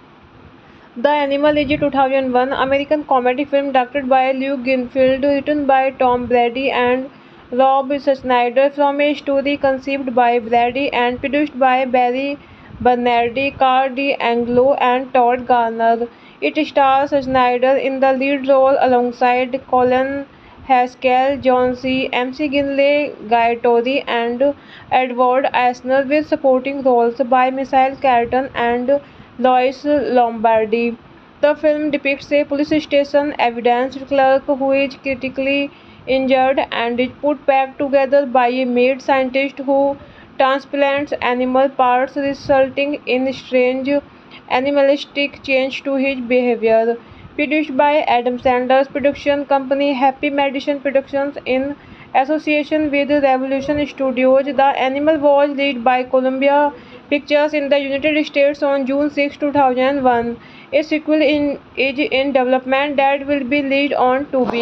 A: The Animal is a 2001 American comedy film directed by Lew Greenfield, written by Tom Brady and Rob Schneider, from a story conceived by Brady and produced by Barry Bernardi, Carl D'Angelo, and Todd Garner. It stars Schneider in the lead role alongside Colin Haskell, John C. MC Ginley, Guy Tori, and Edward Asner, with supporting roles by Michael Keaton and Lois Lombardi. The film depicts a police station evidence clerk who is critically injured and is put back together by a mad scientist who transplants animal parts, resulting in strange animalistic change to his behavior. Produced by Adam Sandler's production company Happy Madison Productions in association with Revolution Studios. The Animal was released by Columbia Pictures in the United States on June 6, 2001. A sequel is in development that will be released on Tubi.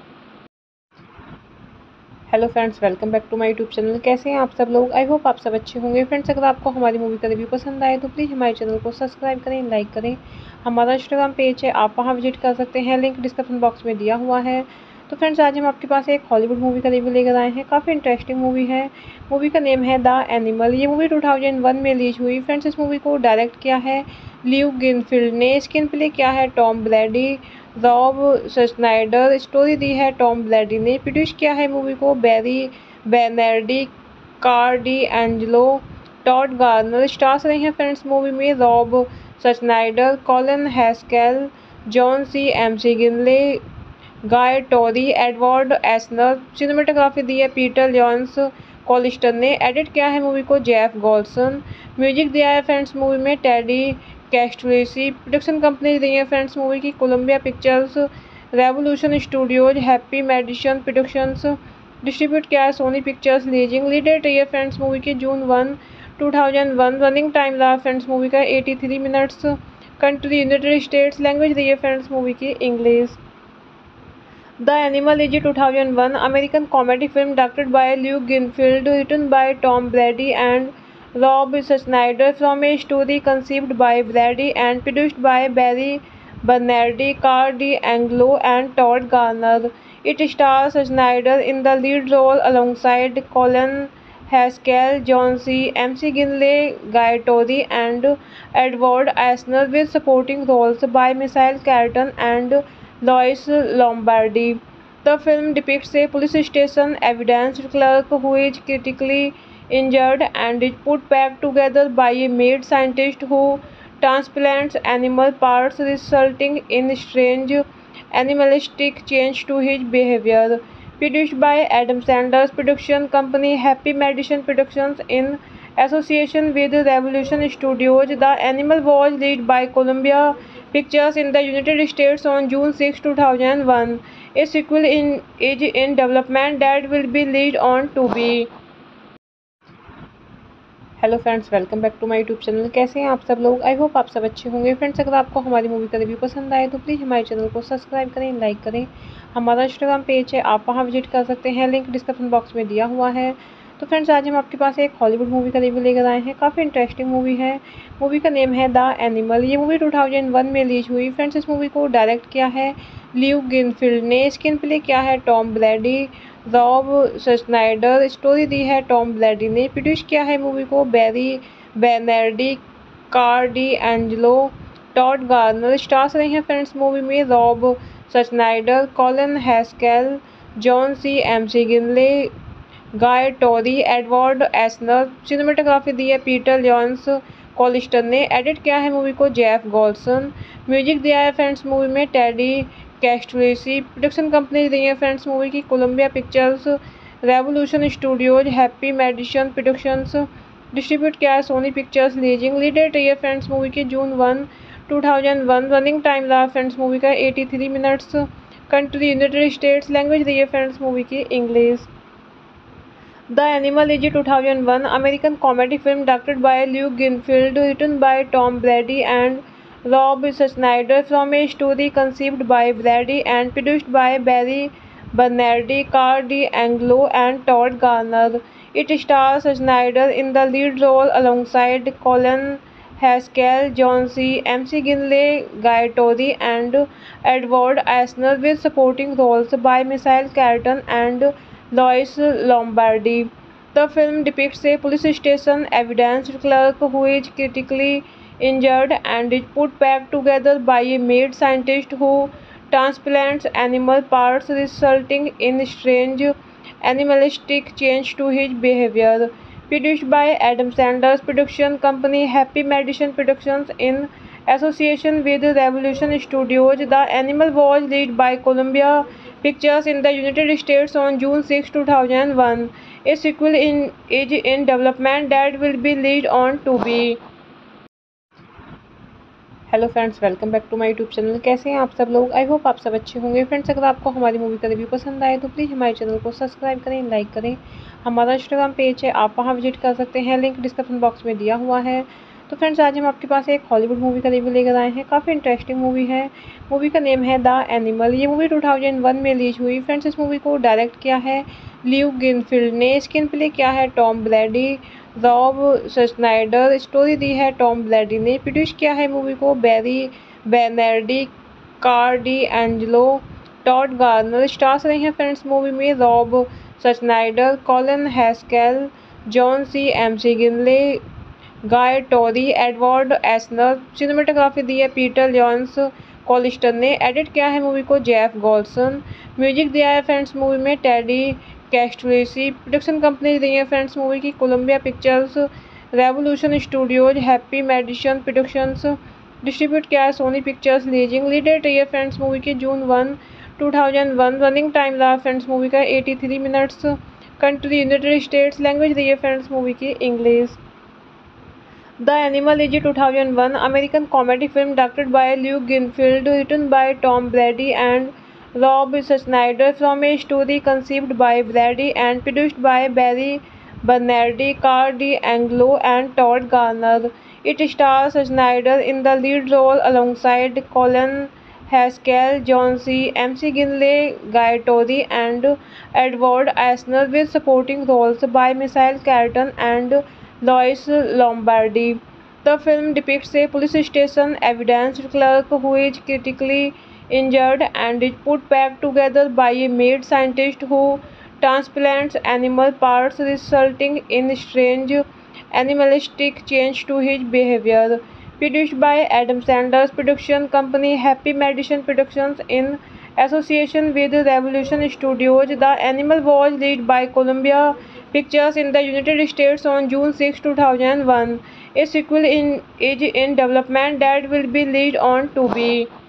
A: Hello friends, welcome back to my YouTube channel. कैसे हैं आप सब लोग? I hope आप सब अच्छे होंगे। Friends, अगर आपको हमारी मूवी का रिव्यू पसंद आए तो प्लीज़ हमारे चैनल को सब्सक्राइब करें, लाइक करें। हमारा इंस्टाग्राम पेज है, आप वहां विजिट कर सकते हैं, लिंक डिस्क्रिप्शन बॉक्स में दिया हुआ है। तो फ्रेंड्स आज हम आपके पास एक हॉलीवुड मूवी का रिव्यू लेकर आए हैं। काफ़ी इंटरेस्टिंग मूवी है। मूवी का नेम है द एनिमल। ये मूवी 2001 में रिलीज हुई। फ्रेंड्स इस मूवी को डायरेक्ट किया है ल्यू ग्रीनफील्ड ने। स्क्रीन प्ले किया है Tom Brady, Rob Schneider. Story दी है टॉम ब्रैडी ने। प्रोड्यूस किया है मूवी को Barry Bernardi, car D Angelo, Todd Garner. Stars रहे हैं फ्रेंड्स मूवी में Rob Schneider, Colin Haskell, John C McGinley, Guy Torry, Edward Asner. Cinematography दी है पीटर जॉन्स कॉलिस्टर ने। एडिट किया है मूवी को जेफ गॉल्सन। म्यूजिक दिया है फ्रेंड्स मूवी में टेडी कैस्ट्रेसी। प्रोडक्शन कंपनी रही है फ्रेंड्स मूवी की Columbia Pictures, Revolution Studios, Happy Madison Productions. Distribute किया है Sony Pictures leasing. Lead date रही है फ्रेंड्स मूवी की जून 1, 2001। रनिंग टाइम रहा फ्रेंड्स मूवी का 83 minutes. Country United States. Language रही है फ्रेंड्स मूवी की English. The Animal is a 2001 American comedy film directed by Luke Greenfield, written by Tom Brady and Rob Schneider, from a story conceived by Brady and produced by Barry Bernardi, Carl D'Angelo, and Todd Garner. It stars Schneider in the lead role alongside Colin Haskell, John C. MC Ginley, Guy Tori, and Edward Asner, with supporting roles by Michael Keaton and Lois Lombardi. The film depicts a police station evidence clerk who is critically injured and is put back together by a mad scientist who transplants animal parts, resulting in strange animalistic change to his behavior. Produced by Adam Sandler's production company Happy Madison Productions in association with Revolution Studios. The Animal was released by Columbia Pictures in the United States on June 6, 2001. A sequel is in development that will be released on Tubi. Hello friends, welcome back to my YouTube channel. कैसे हैं आप सब लोग? I hope आप सब अच्छे होंगे। Friends अगर आपको हमारी मूवी का रिव्यू पसंद आए तो प्लीज़ हमारे चैनल को सब्सक्राइब करें, लाइक करें। हमारा इंस्टाग्राम पेज है, आप वहां विजिट कर सकते हैं, लिंक डिस्क्रिप्शन बॉक्स में दिया हुआ है। तो फ्रेंड्स आज हम आपके पास एक हॉलीवुड मूवी का रिव्यू लेकर आए हैं। काफ़ी इंटरेस्टिंग मूवी है। मूवी का नेम है द एनिमल। ये मूवी 2001 में रिलीज हुई। फ्रेंड्स इस मूवी को डायरेक्ट किया है ल्यू ग्रीनफील्ड ने। स्क्रीन प्ले किया है Tom Brady, Rob Schneider. Story दी है टॉम ब्रैडी ने। प्रोड्यूस किया है मूवी को Barry Bernardi, car D Angelo, Todd Garner. Stars रहे हैं फ्रेंड्स मूवी में Rob Schneider, Colin Haskell, John C McGinley, Guy Torry, Edward Asner. Cinematography दी है पीटर जॉन्स कॉलिस्टर ने। एडिट किया है मूवी को जेफ गॉल्सन। म्यूजिक दिया है फ्रेंड्स मूवी में टेडी कैस्ट्रेसी। प्रोडक्शन कंपनी रही है फ्रेंड्स मूवी की Columbia Pictures, Revolution Studios, Happy Madison Productions. Distribute किया है Sony Pictures leasing. Lead date रही है फ्रेंड्स मूवी की जून 1, 2001। रनिंग टाइम रहा फ्रेंड्स मूवी का 83 minutes. Country United States. Language रही है फ्रेंड्स मूवी की English. The Animal is a 2001 American comedy film directed by Luke Greenfield, written by Tom Brady and Rob Schneider, from a story conceived by Brady and produced by Barry Bernardi, Carl D'Angelo, and Todd Garner. It stars Schneider in the lead role alongside Colin Haskell, John C. MC Ginley, Guy Tori, and Edward Asner, with supporting roles by Michael Keaton and Lois Lombardi. The film depicts a police station evidence clerk who is critically injured and is put back together by a mad scientist who transplants animal parts, resulting in strange animalistic change to his behavior. Produced by Adam Sandler's production company Happy Madison Productions in association with Revolution Studios. The Animal was released by Columbia Pictures in the United States on June 6, 2001. A sequel is in development that will be released on Tubi. Hello friends, welcome back to my YouTube channel. कैसे हैं आप सब लोग? I hope आप सब अच्छे होंगे। Friends अगर आपको हमारी मूवी का रिव्यू पसंद आए तो प्लीज़ हमारे चैनल को सब्सक्राइब करें, लाइक करें। हमारा इंस्टाग्राम पेज है, आप वहां विजिट कर सकते हैं, लिंक डिस्क्रिप्शन बॉक्स में दिया हुआ है। तो फ्रेंड्स आज हम आपके पास एक हॉलीवुड मूवी का रिव्यू लेकर आए हैं। काफ़ी इंटरेस्टिंग मूवी है। मूवी का नेम है द एनिमल। ये मूवी 2001 में रिलीज हुई। फ्रेंड्स इस मूवी को डायरेक्ट किया है ल्यू ग्रीनफील्ड ने। स्क्रीन प्ले किया है Tom Brady, Rob Schneider. Story दी है टॉम ब्रैडी ने। प्रोड्यूस किया है मूवी को Barry Bernardi, car D Angelo, Todd Garner. Stars रहे हैं फ्रेंड्स मूवी में Rob Schneider, Colin Haskell, John C McGinley, Guy Torry, Edward Asner. Cinematography दी है पीटर लियोन्स कॉलिस्टर ने। एडिट किया है मूवी को जेफ गॉल्सन। म्यूजिक दिया है फ्रेंड्स मूवी में टेडी कैस्ट्रेसी। प्रोडक्शन कंपनी रही है फ्रेंड्स मूवी की Columbia Pictures, Revolution Studios, Happy Madison Productions. Distribute किया है Sony Pictures leasing. Lead date रही है फ्रेंड्स मूवी की June 1, 2001। रनिंग टाइम रहा फ्रेंड्स मूवी का 83 minutes. Country United States. Language रही है फ्रेंड्स मूवी की English. The Animal is a 2001 American comedy film directed by Luke Greenfield, written by Tom Brady and Rob Schneider, from a story conceived by Brady and produced by Barry Bernardi, Carl D'Angelo, and Todd Garner. It stars Schneider in the lead role alongside Colin Haskell, John C. MC Ginley, Guy Tori, and Edward Asner, with supporting roles by Michael Keaton and Lois Lombardi. The film depicts a police station evidence clerk who is critically injured and is put back together by a mad scientist who transplants animal parts, resulting in strange animalistic change to his behavior. Produced by Adam Sandler's production company Happy Madison Productions in association with Revolution Studios. The Animal was released by Columbia Pictures in the United States on June 6, 2001. A sequel is in development that will be released on Tubi.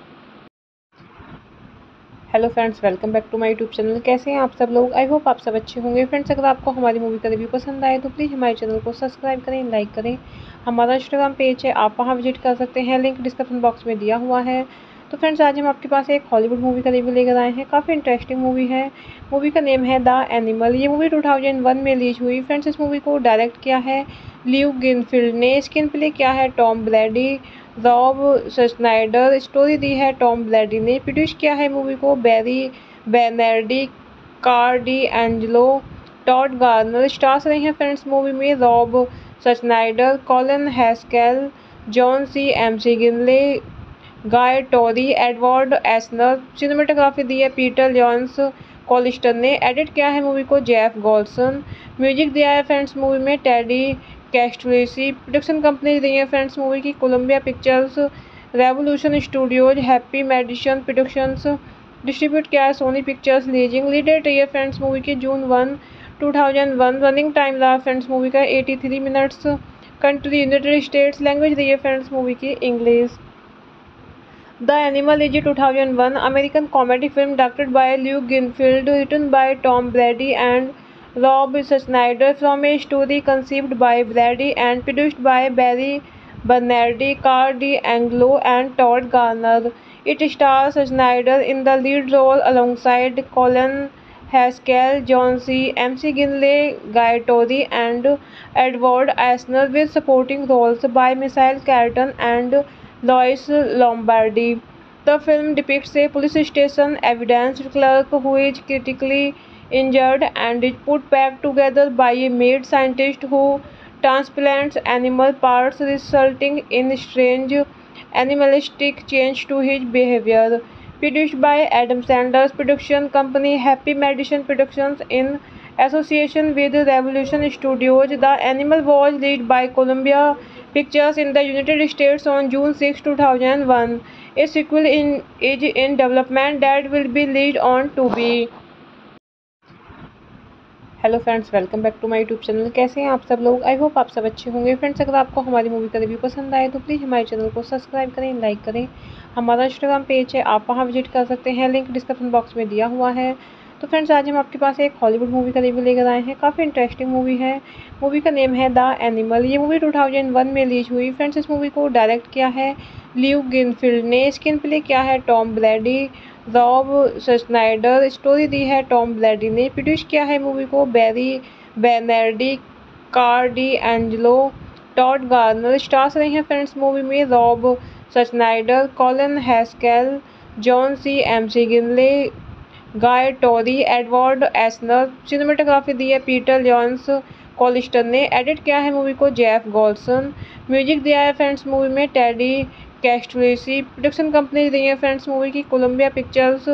A: Hello friends, welcome back to my YouTube channel. कैसे हैं आप सब लोग? I hope आप सब अच्छे होंगे। Friends, अगर आपको हमारी मूवी का रिव्यू पसंद आए तो प्लीज़ हमारे चैनल को सब्सक्राइब करें, लाइक करें। हमारा इंस्टाग्राम पेज है, आप वहां विजिट कर सकते हैं, लिंक डिस्क्रिप्शन बॉक्स में दिया हुआ है। तो फ्रेंड्स, आज हम आपके पास एक हॉलीवुड मूवी का रिव्यू लेकर आए हैं। काफ़ी इंटरेस्टिंग मूवी है। मूवी का नेम है द एनिमल। ये मूवी 2001 में रिलीज हुई। फ्रेंड्स, इस मूवी को डायरेक्ट किया है ल्यूक ग्रीनफील्ड ने। स्क्रीन प्ले किया है Tom Brady, Rob Schneider. Story दी है टॉम ब्रैडी ने। प्रोड्यूस किया है मूवी को Barry Bernardi, Carl D'Angelo, Todd Garner. Stars रहे हैं फ्रेंड्स मूवी में Rob Schneider, Colin Haskell, John C McGinley, Guy Torry, Edward Asner. Cinematography दी है पीटर लियोन्स कॉलिस्टर ने। एडिट किया है मूवी को जेफ गॉल्सन। म्यूजिक दिया है फ्रेंड्स मूवी में टेडी कैस्ट्रेसी। प्रोडक्शन कंपनी रही है फ्रेंड्स मूवी की Columbia Pictures, Revolution Studios, Happy Madison Productions. Distribute किया है Sony Pictures leasing. Lead date रही है फ्रेंड्स मूवी की June 1, 2001। रनिंग टाइम रहा फ्रेंड्स मूवी का 83 minutes. Country United States. Language रही है फ्रेंड्स मूवी की English. The Animal is a 2001 American comedy film directed by Luke Greenfield, written by Tom Brady and Rob Schneider, from a story conceived by Brady and produced by Barry Bernardi, Carl D'Angelo, and Todd Garner. It stars Schneider in the lead role alongside Colin Haskell, John C. MC Ginley, Guy Tori, and Edward Asner, with supporting roles by Michael Keaton and Lois Lombardi. The film depicts a police station evidence clerk who is critically injured and is put back together by a mad scientist who transplants animal parts, resulting in strange animalistic change to his behavior. Produced by Adam Sandler's production company Happy Madison Productions in association with Revolution Studios. The Animal was released by Columbia Pictures in the United States on June 6, 2001. A sequel is in development that will be released on Tubi. Hello friends, welcome back to my YouTube channel. कैसे हैं आप सब लोग? I hope आप सब अच्छे होंगे। Friends, अगर आपको हमारी मूवी का रिव्यू पसंद आए तो प्लीज़ हमारे चैनल को सब्सक्राइब करें, लाइक करें। हमारा इंस्टाग्राम पेज है, आप वहां विजिट कर सकते हैं, लिंक डिस्क्रिप्शन बॉक्स में दिया हुआ है। तो फ्रेंड्स, आज हम आपके पास एक हॉलीवुड मूवी का रिव्यू लेकर आए हैं। काफ़ी इंटरेस्टिंग मूवी है। मूवी का नेम है द एनिमल। ये मूवी 2001 में रिलीज हुई। फ्रेंड्स, इस मूवी को डायरेक्ट किया है ल्यूक ग्रीनफील्ड ने। स्क्रीन प्ले किया है Tom Brady, Rob Schneider. Story दी है टॉम ब्रैडी ने। प्रोड्यूस किया है मूवी को Barry Bernardi, Carl D'Angelo, Todd Garner. Stars रहे हैं फ्रेंड्स मूवी में Rob Schneider, Colin Haskell, John C McGinley, Guy Torry, Edward Asner. Cinematography दी है पीटर लियोन्स कॉलिस्टर ने। एडिट किया है मूवी को जेफ गॉल्सन। म्यूजिक दिया है फ्रेंड्स मूवी में टेडी कैस्ट्रेसी। प्रोडक्शन कंपनी रही है फ्रेंड्स मूवी की Columbia Pictures,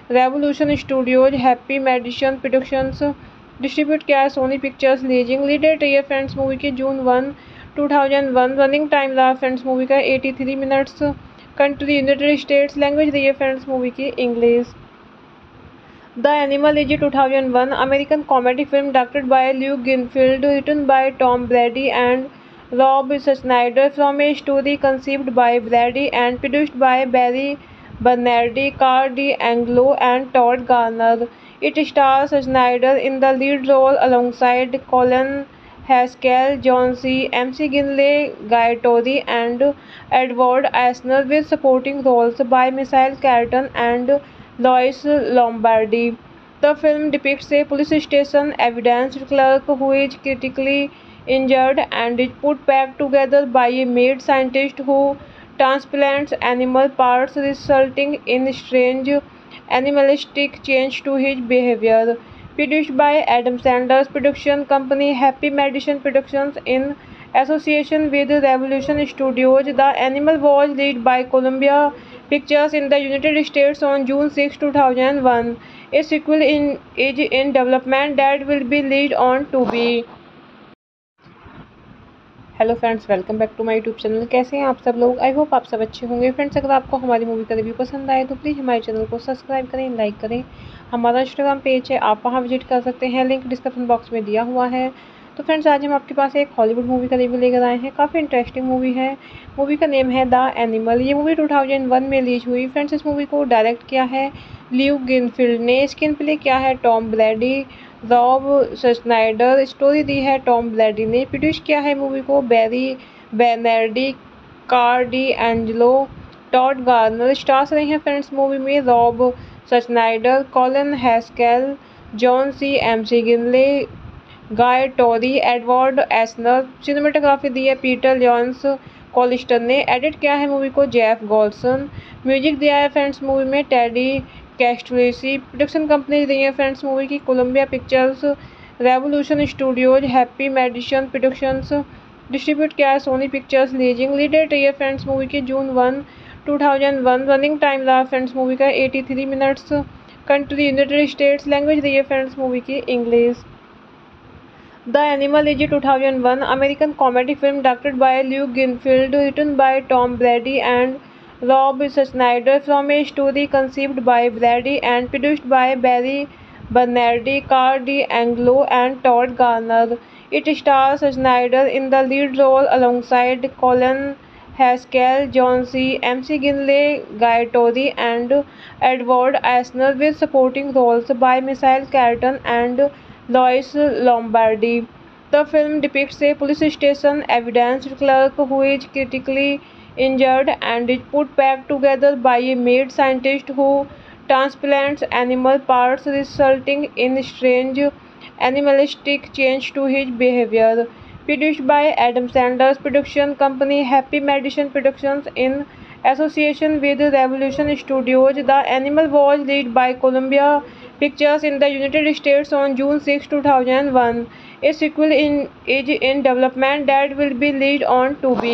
A: Revolution Studios, Happy Madison Productions, distribute किया है Sony Pictures Leasing। Release date रही है फ्रेंड्स मूवी की जून 1, 2001। रनिंग टाइम रहा फ्रेंड्स मूवी का 83 minutes. Country United States. Language रही है फ्रेंड्स मूवी की English. The Animal is a 2001 American comedy film directed by Luke Greenfield, written by Tom Brady and Rob Schneider, from a story conceived by Brady and produced by Barry Bernardi, Carl D'Angelo, and Todd Garner. It stars Schneider in the lead role alongside Colin Haskell, John C. McGinley, Guy Tori, and Edward Asner, with supporting roles by Michael Keaton and Lois Lombardi. The film depicts a police station evidence clerk who is critically injured and is put back together by a mad scientist who transplants animal parts, resulting in strange animalistic change to his behavior. Produced by Adam Sandler's production company Happy Madison Productions in association with Revolution Studios. The Animal was released by Columbia Pictures in the United States on June 6, 2001. A sequel is in development that will be released on Tubi. Hello friends, welcome back to my YouTube channel. कैसे हैं आप सब लोग? I hope आप सब अच्छे होंगे। Friends, अगर आपको हमारी मूवी का रिव्यू पसंद आए तो प्लीज़ हमारे चैनल को सब्सक्राइब करें, लाइक करें। हमारा इंस्टाग्राम पेज है, आप वहां विजिट कर सकते हैं, लिंक डिस्क्रिप्शन बॉक्स में दिया हुआ है। तो फ्रेंड्स, आज हम आपके पास एक हॉलीवुड मूवी का रिव्यू लेकर आए हैं। काफ़ी इंटरेस्टिंग मूवी है। मूवी का नेम है द एनिमल। ये मूवी 2001 में रिलीज हुई। फ्रेंड्स, इस मूवी को डायरेक्ट किया है ल्यूक ग्रीनफील्ड ने। स्क्रीन प्ले किया है Tom Brady, Rob Schneider. Story दी है टॉम ब्रैडी ने। प्रोड्यूस किया है मूवी को Barry Bernardi, Carl D'Angelo, Todd Garner. Stars रहे हैं फ्रेंड्स मूवी में Rob Schneider, Colin Haskell, John C McGinley, Guy Torry, Edward Asner. Cinematography दी है पीटर जॉन्स कॉलिस्टर ने। एडिट किया है मूवी को जेफ गॉल्सन। म्यूजिक दिया है फ्रेंड्स मूवी में टेडी कैस्ट्रेसी। प्रोडक्शन कंपनी रही है फ्रेंड्स मूवी की Columbia Pictures, Revolution Studios, Happy Madison Productions. Distribute किया है Sony Pictures leasing. Lead date रही है फ्रेंड्स मूवी की जून 1, 2001। रनिंग टाइम रहा फ्रेंड्स मूवी का 83 minutes. Country United States. Language रही है फ्रेंड्स मूवी की English. The Animal is a 2001 American comedy film directed by Luke Greenfield, written by Tom Brady and Rob Schneider, from a story conceived by Brady and produced by Barry Bernardi, Carl D'Angelo, and Todd Garner. It stars Schneider in the lead role alongside Colin Haskell, John C. McGinley, Guy Tori, and Edward Asner, with supporting roles by Michael Keaton and Lois Lombardi. The film depicts a police station evidence clerk who is critically injured and is put back together by a mad scientist who transplants animal parts, resulting in strange animalistic change to his behavior. Produced by Adam Sandler's production company Happy Madison Productions in association with Revolution Studios. The Animal was released by Columbia Pictures in the United States on June 6, 2001. A sequel is in development that will be released on Tubi.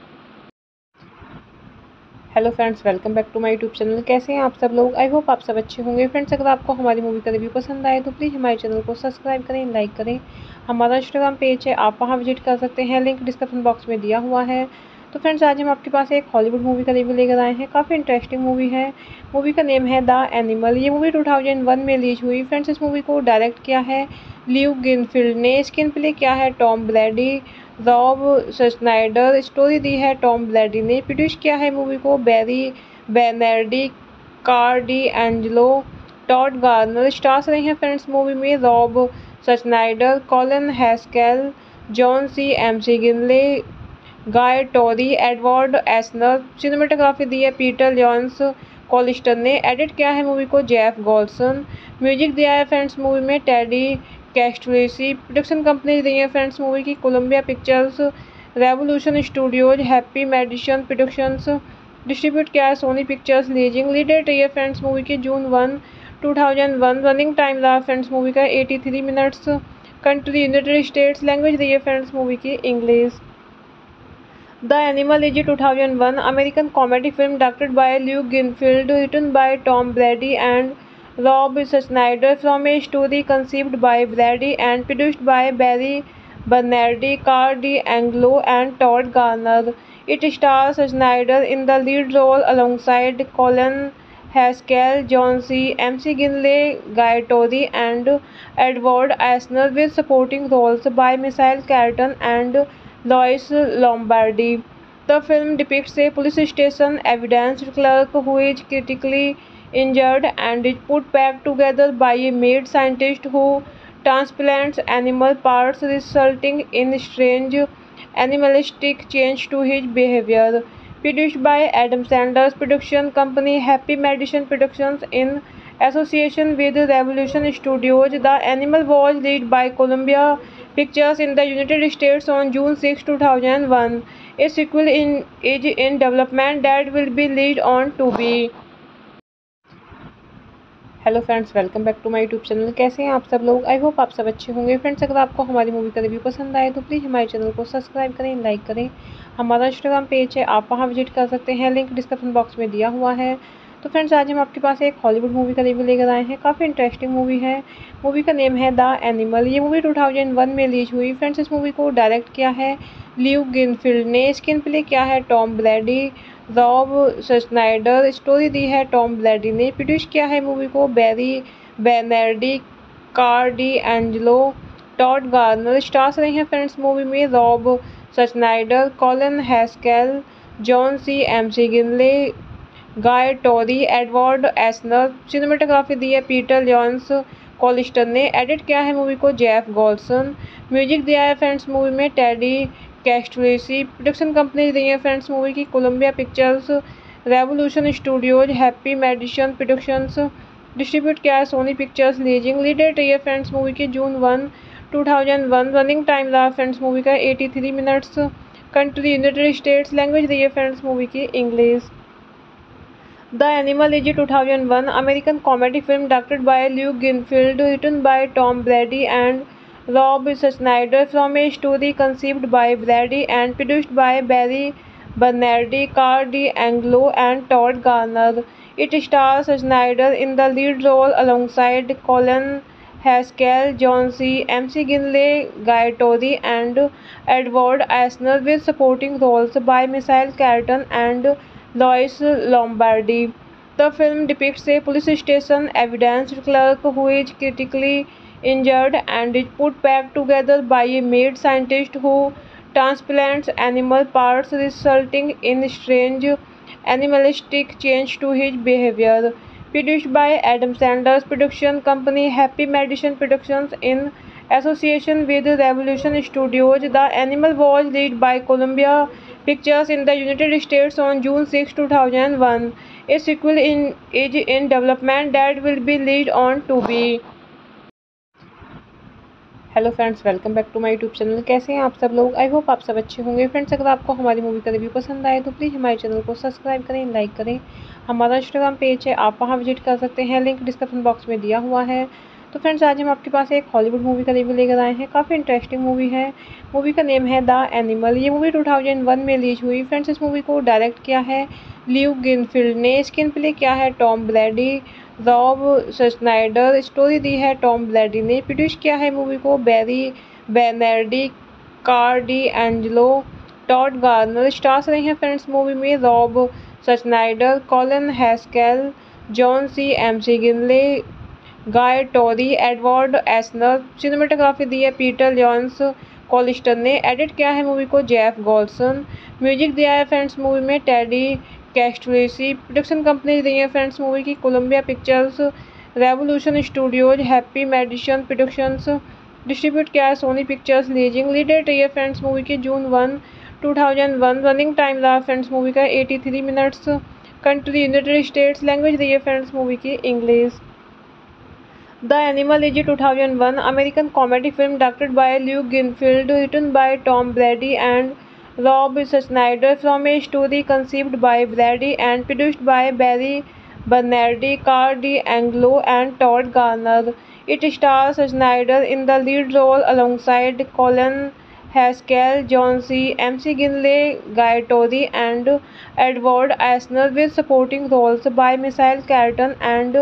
A: Hello friends, welcome back to my YouTube channel. कैसे हैं आप सब लोग? I hope आप सब अच्छे होंगे। Friends, अगर आपको हमारी मूवी का रिव्यू पसंद आए तो प्लीज़ हमारे चैनल को सब्सक्राइब करें, लाइक करें। हमारा इंस्टाग्राम पेज है, आप वहां विजिट कर सकते हैं, लिंक डिस्क्रिप्शन बॉक्स में दिया हुआ है। तो फ्रेंड्स, आज हम आपके पास एक हॉलीवुड मूवी का रिव्यू लेकर आए हैं। काफ़ी इंटरेस्टिंग मूवी है। मूवी का नेम है द एनिमल। ये मूवी 2001 में रिलीज हुई। फ्रेंड्स, इस मूवी को डायरेक्ट किया है ल्यूक ग्रीनफील्ड ने। स्क्रीन प्ले किया है Tom Brady, Rob Schneider. Story दी है टॉम ब्रैडी ने। प्रोड्यूस किया है मूवी को Barry Bernardi, Carl D'Angelo, Todd Garner. Stars रहे हैं फ्रेंड्स मूवी में Rob Schneider, Colin Haskell, John C McGinley, Guy Torry, Edward Asner. Cinematography दी है पीटर जॉन्स कॉलिस्टर ने। एडिट किया है मूवी को जेफ गॉल्सन। म्यूजिक दिया है फ्रेंड्स मूवी में टेडी कैस्ट्रेसी। प्रोडक्शन कंपनी रही है फ्रेंड्स मूवी की Columbia Pictures, Revolution Studios, Happy Madison Productions. Distribute किया है Sony Pictures leasing. Lead date रही है फ्रेंड्स मूवी की जून 1, 2001। रनिंग टाइम रहा फ्रेंड्स मूवी का 83 minutes. Country United States. Language रही है फ्रेंड्स मूवी की English. The Animal is a 2001 American comedy film directed by Luke Greenfield, written by Tom Brady and Rob Schneider from a story conceived by Brady and produced by Barry Bernardi, Carl D'Angelo, and Todd Garner. It stars Schneider in the lead role alongside Colin Haskell, John C. McGinley, Guy Tori, and Edward Asner, with supporting roles by Michael Keaton and Lois Lombardi. The film depicts a police station evidence clerk who is critically injured and is put back together by a mad scientist who transplants animal parts, resulting in strange animalistic change to his behavior. Produced by Adam Sandler's production company Happy Madison Productions in association with Revolution Studios, The Animal was released by Columbia Pictures in the United States on June 6, 2001. A sequel is in development that will be released on Tubi. Hello friends, welcome back to my YouTube channel. कैसे हैं आप सब लोग? I hope आप सब अच्छे होंगे। Friends, अगर आपको हमारी मूवी का रिव्यू पसंद आए तो प्लीज़ हमारे चैनल को सब्सक्राइब करें, लाइक करें। हमारा इंस्टाग्राम पेज है, आप वहां विजिट कर सकते हैं, लिंक डिस्क्रिप्शन बॉक्स में दिया हुआ है। तो फ्रेंड्स, आज हम आपके पास एक हॉलीवुड मूवी का रिव्यू लेकर आए हैं। काफ़ी इंटरेस्टिंग मूवी है। मूवी का नेम है द एनिमल। ये मूवी 2001 में रिलीज हुई। फ्रेंड्स, इस मूवी को डायरेक्ट किया है ल्यू ग्रीनफील्ड ने। स्क्रीन प्ले किया है Tom Brady, Rob Schneider. Story दी है टॉम ब्रैडी ने। प्रोड्यूस किया है मूवी को Barry Bernardi, Carl D'Angelo, Todd Garner. Stars रहे हैं फ्रेंड्स मूवी में Rob Schneider, Colin Haskell, John C McGinley, Guy Torry, Edward Asner. Cinematography दी है पीटर जॉन्स कॉलिस्टर ने। एडिट किया है मूवी को जेफ गॉल्सन। म्यूजिक दिया है फ्रेंड्स मूवी में टेडी कैस्ट्रेसी। प्रोडक्शन कंपनी रही है फ्रेंड्स मूवी की Columbia Pictures, Revolution Studios, Happy Madison Productions. Distribute किया है Sony Pictures leasing. Lead date रही है फ्रेंड्स मूवी की June 1, 2001। रनिंग टाइम रहा फ्रेंड्स मूवी का 83 minutes. Country United States. Language रही है फ्रेंड्स मूवी की English. The animal is 2001 American comedy film directed by Lew Greenfield, written by Tom Brady and Rob Schneider from a story conceived by Brady and produced by Barry Bernardi, Carl D'Angelo, and Todd Garner. It stars Schneider in the lead role alongside Colin Haskell, John C. McGinley, Guy Tori, and Edward Asner, with supporting roles by Michael Keaton and Lois Lombardi. The film depicts a police station evidence clerk who is critically injured and is put back together by a mad scientist who transplants animal parts, resulting in strange animalistic change to his behavior. Produced by Adam Sandler's production company Happy Madison Productions in association with Revolution Studios, The Animal was released by Columbia Pictures in the United States on June 6, 2001. A sequel is in development that will be released on Tubi. Hello friends, welcome back to my YouTube channel. कैसे हैं आप सब लोग? I hope आप सब अच्छे होंगे। Friends, अगर आपको हमारी मूवी का रिव्यू पसंद आए तो प्लीज़ हमारे चैनल को सब्सक्राइब करें, लाइक करें। हमारा इंस्टाग्राम पेज है, आप वहां विजिट कर सकते हैं, लिंक डिस्क्रिप्शन बॉक्स में दिया हुआ है। तो फ्रेंड्स, आज हम आपके पास एक हॉलीवुड मूवी का रिव्यू लेकर आए हैं। काफ़ी इंटरेस्टिंग मूवी है। मूवी का नेम है द एनिमल। ये मूवी 2001 में रिलीज हुई। फ्रेंड्स, इस मूवी को डायरेक्ट किया है ल्यू ग्रीनफील्ड ने। स्क्रीन प्ले किया है Tom Brady, Rob Schneider. Story दी है टॉम ब्रैडी ने। प्रोड्यूस किया है मूवी को Barry Bernardi, Carl D'Angelo, Todd Garner. Stars रहे हैं फ्रेंड्स मूवी में Rob Schneider, Colin Haskell, John C McGinley, Guy Torry, Edward Asner. Cinematography दी है पीटर जॉन्स कॉलिस्टर ने। एडिट किया है मूवी को जेफ गॉल्सन। म्यूजिक दिया है फ्रेंड्स मूवी में टेडी कैस्ट्रेसी। प्रोडक्शन कंपनी रही है फ्रेंड्स मूवी की Columbia Pictures, Revolution Studios, Happy Madison Productions. Distribute किया है Sony Pictures leasing. Lead date रही है फ्रेंड्स मूवी की June 1, 2001। रनिंग टाइम रहा फ्रेंड्स मूवी का 83 minutes. Country United States. Language रही है फ्रेंड्स मूवी की English. The Animal is 2001 American comedy film directed by Lew Greenfield, written by Tom Brady and Rob Schneider from a story conceived by Brady and produced by Barry Bernardi, Carl D'Angelo, and Todd Garner. It stars Schneider in the lead role alongside Colin Haskell, John C. McGinley, Guy Tori, and Edward Asner, with supporting roles by Michael Keaton and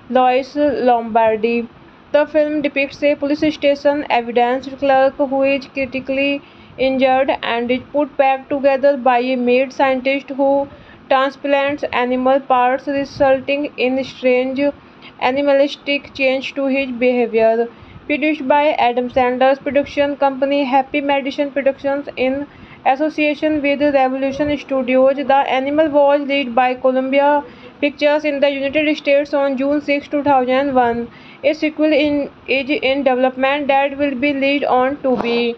A: Lois Lombardi. The film depicts a police station evidence clerk who is critically injured and is put back together by a mad scientist who transplants animal parts, resulting in strange animalistic change to his behavior. Produced by Adam Sandler's production company Happy Madison Productions in association with Revolution Studios, the animal was released by Columbia Pictures in the United States on June 6, 2001. A sequel is in development that will be released on Tubi.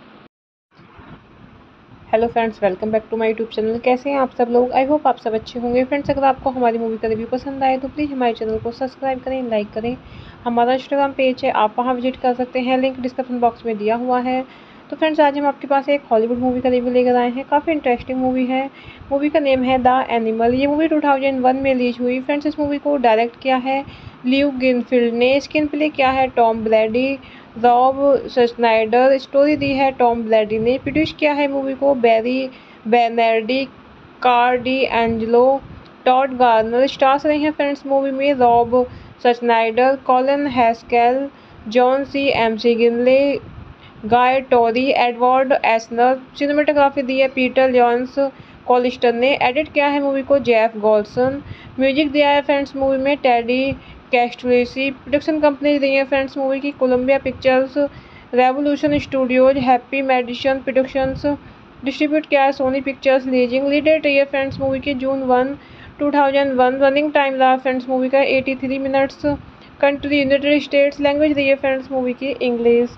A: Hello friends, welcome back to my YouTube channel. कैसे हैं आप सब लोग? I hope आप सब अच्छे होंगे। Friends, अगर आपको हमारी मूवी का रिव्यू पसंद आए तो प्लीज़ हमारे चैनल को सब्सक्राइब करें, लाइक करें। हमारा इंस्टाग्राम पेज है, आप वहां विजिट कर सकते हैं, लिंक डिस्क्रिप्शन बॉक्स में दिया हुआ है। तो फ्रेंड्स, आज हम आपके पास एक हॉलीवुड मूवी का रिव्यू लेकर आए हैं। काफ़ी इंटरेस्टिंग मूवी है। मूवी का नेम है द एनिमल। ये मूवी 2001 में रिलीज हुई। फ्रेंड्स, इस मूवी को डायरेक्ट किया है ल्यू ग्रीनफील्ड ने। स्क्रीन प्ले किया है Tom Brady, Rob Schneider. Story दी है टॉम ब्रैडी ने। प्रोड्यूस किया है मूवी को Barry बेनेडी, car D Angelo, Todd Garner. Stars रहे हैं फ्रेंड्स मूवी में Rob Schneider, Colin Haskell, John C McGinley, Guy Torry, Edward Asner. Cinematography दी है पीटर जॉन्स कॉलिस्टर ने। एडिट किया है मूवी को जेफ गॉल्सन। म्यूजिक दिया है फ्रेंड्स मूवी में टेडी कैस्ट्रेसी। प्रोडक्शन कंपनी रही है फ्रेंड्स मूवी की Columbia Pictures, Revolution Studios, Happy Madison Productions. Distribute किया है Sony Pictures leasing. Lead date रही है फ्रेंड्स मूवी की जून 1, 2001। रनिंग टाइम रहा फ्रेंड्स मूवी का 83 minutes. Country United States. Language रही है फ्रेंड्स मूवी की English.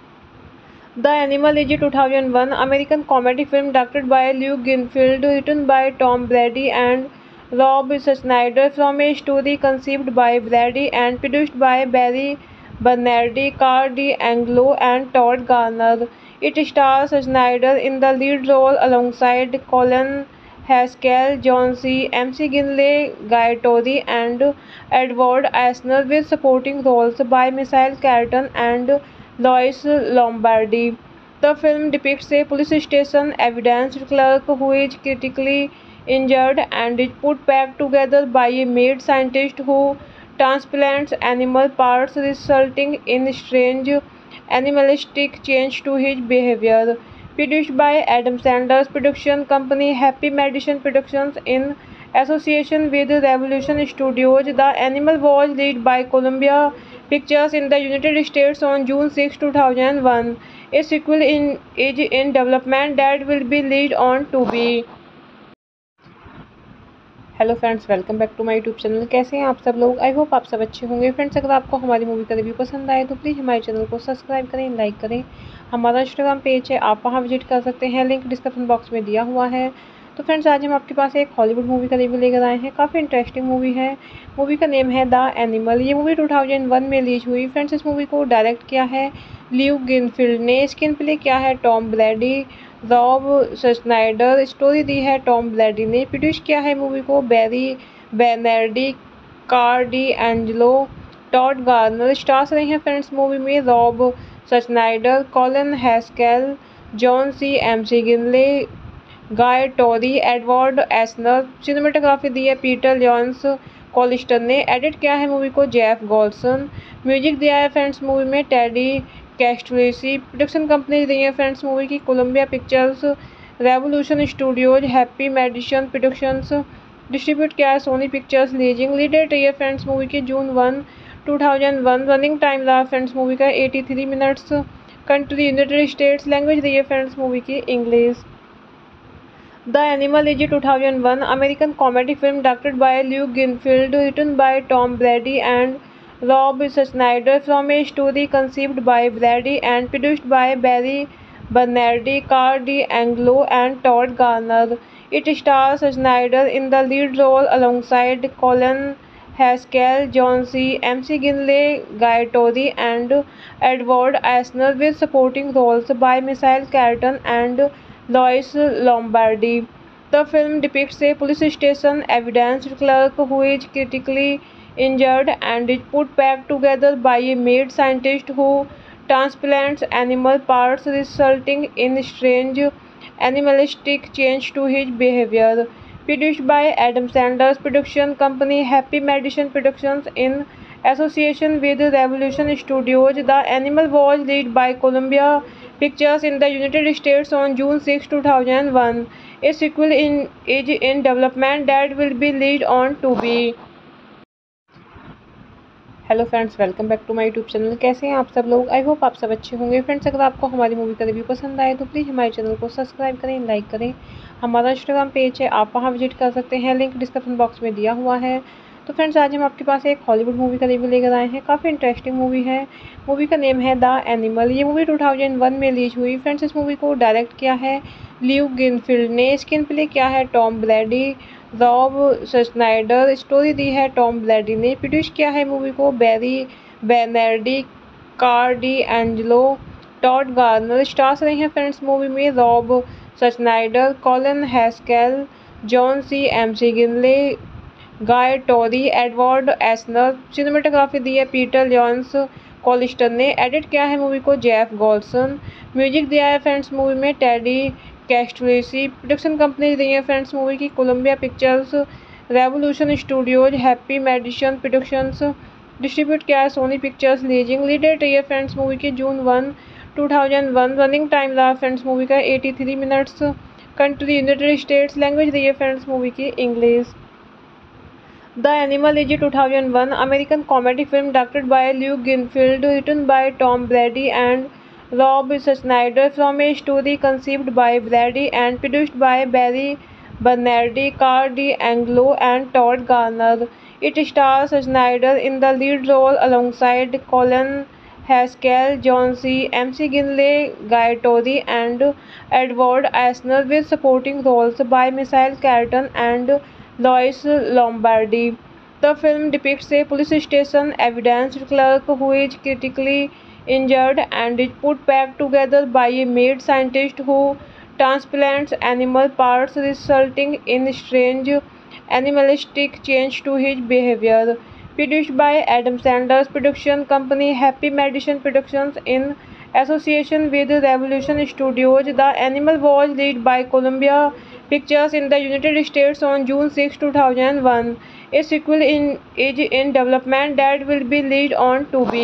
A: The animal is 2001 American comedy film directed by Lew Greenfield, written by Tom Brady and Rob Schneider, from a story conceived by Brady and produced by Barry Bernardi, Carl D'Angelo, and Todd Garner. It stars Schneider in the lead role alongside Colin Haskell, John C. MC Ginley, Guy Tori, and Edward Asner, with supporting roles by Michael Keaton and Lois Lombardi. The film depicts a police station evidence clerk who is critically injured and is put back together by a mad scientist who transplants animal parts, resulting in strange animalistic change to his behavior. Produced by Adam Sandler's production company Happy Madison Productions in association with Revolution Studios, the animal was released by Columbia Pictures in the United States on June 6, 2001. A sequel is in development that will be released on Tubi. Hello friends, welcome back to my YouTube channel. कैसे हैं आप सब लोग? I hope आप सब अच्छे होंगे। Friends, अगर आपको हमारी मूवी का रिव्यू पसंद आए तो प्लीज़ हमारे चैनल को सब्सक्राइब करें, लाइक करें। हमारा इंस्टाग्राम पेज है, आप वहां विजिट कर सकते हैं, लिंक डिस्क्रिप्शन बॉक्स में दिया हुआ है। तो फ्रेंड्स, आज हम आपके पास एक हॉलीवुड मूवी का रिव्यू लेकर आए हैं। काफ़ी इंटरेस्टिंग मूवी है। मूवी का नेम है द एनिमल। ये मूवी 2001 में रिलीज हुई। फ्रेंड्स, इस मूवी को डायरेक्ट किया है ल्यू ग्रीनफील्ड ने। स्क्रीन प्ले किया है Tom Brady, Rob Schneider. Story दी है टॉम ब्रैडी ने। प्रोड्यूस किया है मूवी को Barry बेनेडी, car D Angelo, Todd Garner. Stars रहे हैं फ्रेंड्स मूवी में Rob Schneider, Colin Haskell, John C McGinley, Guy Torry, Edward Asner. Cinematography दी है पीटर जॉन्स कॉलिस्टर ने। एडिट किया है मूवी को जेफ गॉल्सन। म्यूजिक दिया है फ्रेंड्स मूवी में टेडी कैस्ट्रेसी। प्रोडक्शन कंपनी रही है फ्रेंड्स मूवी की Columbia Pictures, Revolution Studios, Happy Madison Productions. Distribute किया है Sony Pictures leasing. Lead date रही है फ्रेंड्स मूवी की जून 1, 2001। रनिंग टाइम रहा फ्रेंड्स मूवी का 83 minutes. Country United States. Language रही है फ्रेंड्स मूवी की English. The Animal is a 2001 American comedy film directed by Lew Greenfield, written by Tom Brady and Rob Schneider, from a story conceived by Brady and produced by Barry Bernardi, Carl D'Angelo, and Todd Garner. It stars Schneider in the lead role alongside Colin Haskell, John C. MC Ginley, Guy Tori, and Edward Asner, with supporting roles by Michael Keaton and Lois Lombardi. The film depicts a police station evidence clerk who is critically injured and is put back together by a mad scientist who transplants animal parts, resulting in strange animalistic change to his behavior. Produced by Adam Sandler's production company Happy Madison Productions in association with Revolution Studios. The animal was released by Columbia Pictures in the United States on June 6, 2001. A sequel is in development that will be released on Tubi. Hello friends, welcome back to my YouTube channel. कैसे हैं आप सब लोग? I hope आप सब अच्छे होंगे। Friends, अगर आपको हमारी मूवी का रिव्यू पसंद आए तो प्लीज़ हमारे चैनल को सब्सक्राइब करें, लाइक करें। हमारा इंस्टाग्राम पेज है, आप वहां विजिट कर सकते हैं, लिंक डिस्क्रिप्शन बॉक्स में दिया हुआ है। तो फ्रेंड्स, आज हम आपके पास एक हॉलीवुड मूवी का रिव्यू लेकर आए हैं। काफ़ी इंटरेस्टिंग मूवी है। मूवी का नेम है द एनिमल। ये मूवी 2001 में रिलीज हुई। फ्रेंड्स, इस मूवी को डायरेक्ट किया है ल्यू ग्रीनफील्ड ने। स्क्रीन प्ले किया है Tom Brady, Rob Schneider. Story दी है टॉम ब्रैडी ने। प्रोड्यूस किया है मूवी को Barry बेनेडी, car D Angelo, Todd Garner. Stars रहे हैं फ्रेंड्स मूवी में Rob Schneider, Colin Haskell, John C McGinley, Guy Torry, Edward Asner. Cinematography दी है पीटर जॉन्स कॉलिस्टर ने। एडिट किया है मूवी को जेफ गॉल्सन। म्यूजिक दिया है फ्रेंड्स मूवी में टेडी कैस्ट्रेसी। प्रोडक्शन कंपनी रही है फ्रेंड्स मूवी की Columbia Pictures, Revolution Studios, Happy Madison Productions. Distribute किया है Sony Pictures leasing. Lead date रही है फ्रेंड्स मूवी की जून 1, 2001। रनिंग टाइम रहा फ्रेंड्स मूवी का 83 minutes. Country United States. Language रही है फ्रेंड्स मूवी की English. The animal is 2001 American comedy film directed by Lew Greenfield, written by Tom Brady and Rob Schneider, from a story conceived by Brady and produced by Barry Bernardi, Carl D'Angelo, and Todd Garner. It stars Schneider in the lead role alongside Colin Haskell, John C. MC Ginley, Guy Tori, and Edward Asner, with supporting roles by Michael Keaton and Lois Lombardi. The film depicts a police station evidence clerk who is critically injured and is put back together by a mad scientist who transplants animal parts, resulting in strange animalistic change to his behavior. Produced by Adam Sandler's production company Happy Madison Productions in association with Revolution Studios. The Animal was released by Columbia Pictures in the United States on June 6, 2001. A sequel is in development that will be released on Tubi.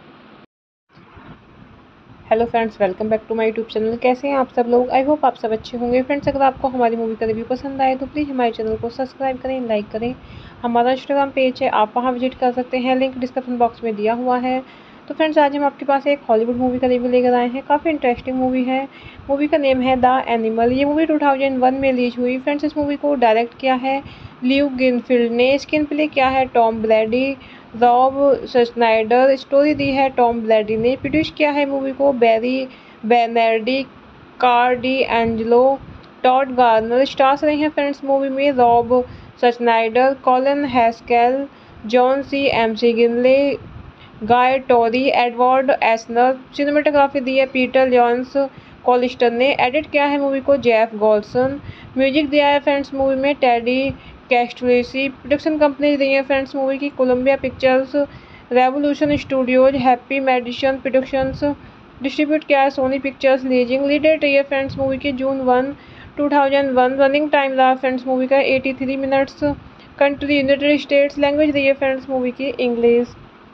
A: Hello friends, welcome back to my YouTube channel. कैसे हैं आप सब लोग? I hope आप सब अच्छे होंगे। Friends, अगर आपको हमारी मूवी का रिव्यू पसंद आए तो प्लीज़ हमारे चैनल को सब्सक्राइब करें, लाइक करें। हमारा इंस्टाग्राम पेज है, आप वहां विजिट कर सकते हैं, लिंक डिस्क्रिप्शन बॉक्स में दिया हुआ है। तो फ्रेंड्स, आज हम आपके पास एक हॉलीवुड मूवी का रिव्यू लेकर आए हैं। काफ़ी इंटरेस्टिंग मूवी है। मूवी का नेम है द एनिमल। ये मूवी 2001 में रिलीज हुई। फ्रेंड्स, इस मूवी को डायरेक्ट किया है ल्यू ग्रीनफील्ड ने। स्क्रीन प्ले किया है Tom Brady, Rob Schneider. Story दी है टॉम ब्रैडी ने। प्रोड्यूस किया है मूवी को Barry बेनेडी, car D Angelo, Todd Garner. Stars रहे हैं फ्रेंड्स मूवी में Rob Schneider, Colin Haskell, John C McGinley, Guy Torry, Edward Asner. Cinematography दी है पीटर जॉन्स कॉलिस्टर ने। एडिट किया है मूवी को जेफ गॉल्सन। म्यूजिक दिया है फ्रेंड्स मूवी में टेडी कैस्ट्रेसी। प्रोडक्शन कंपनी रही है फ्रेंड्स मूवी की Columbia Pictures, Revolution Studios, Happy Madison Productions. Distribute किया है Sony Pictures leasing. Lead date रही है फ्रेंड्स मूवी की जून 1, 2001। रनिंग टाइम रहा फ्रेंड्स मूवी का 83 minutes. Country United States. Language रही है फ्रेंड्स मूवी की English.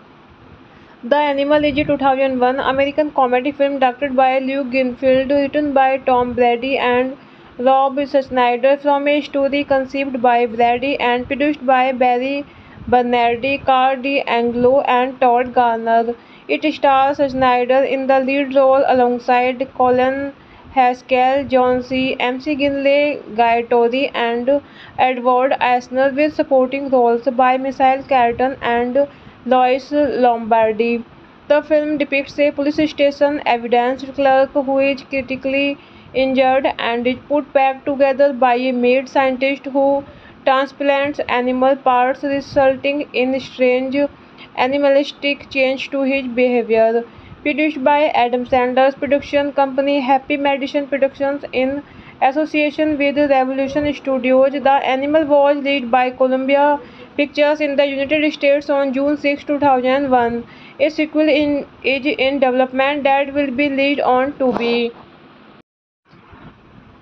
A: The Animal is a 2001 American comedy film directed by Lew Greenfield, written by Tom Brady and Rob Schneider, from a story conceived by Brady and produced by Barry Bernardi, Carl D'Angelo, and Todd Garner. It stars Schneider in the lead role alongside Colin Haskell, John C. MC Ginley, Guy Tori, and Edward Asner, with supporting roles by Michael Keaton and Lois Lombardi. The film depicts a police station evidence clerk who is critically injured and is put back together by a mad scientist who transplants animal parts, resulting in strange animalistic change to his behavior. Produced by Adam Sandler's production company Happy Madison Productions in association with Revolution Studios. The Animal was released by Columbia Pictures in the United States on June 6, 2001. A sequel is in development that will be released on Tubi.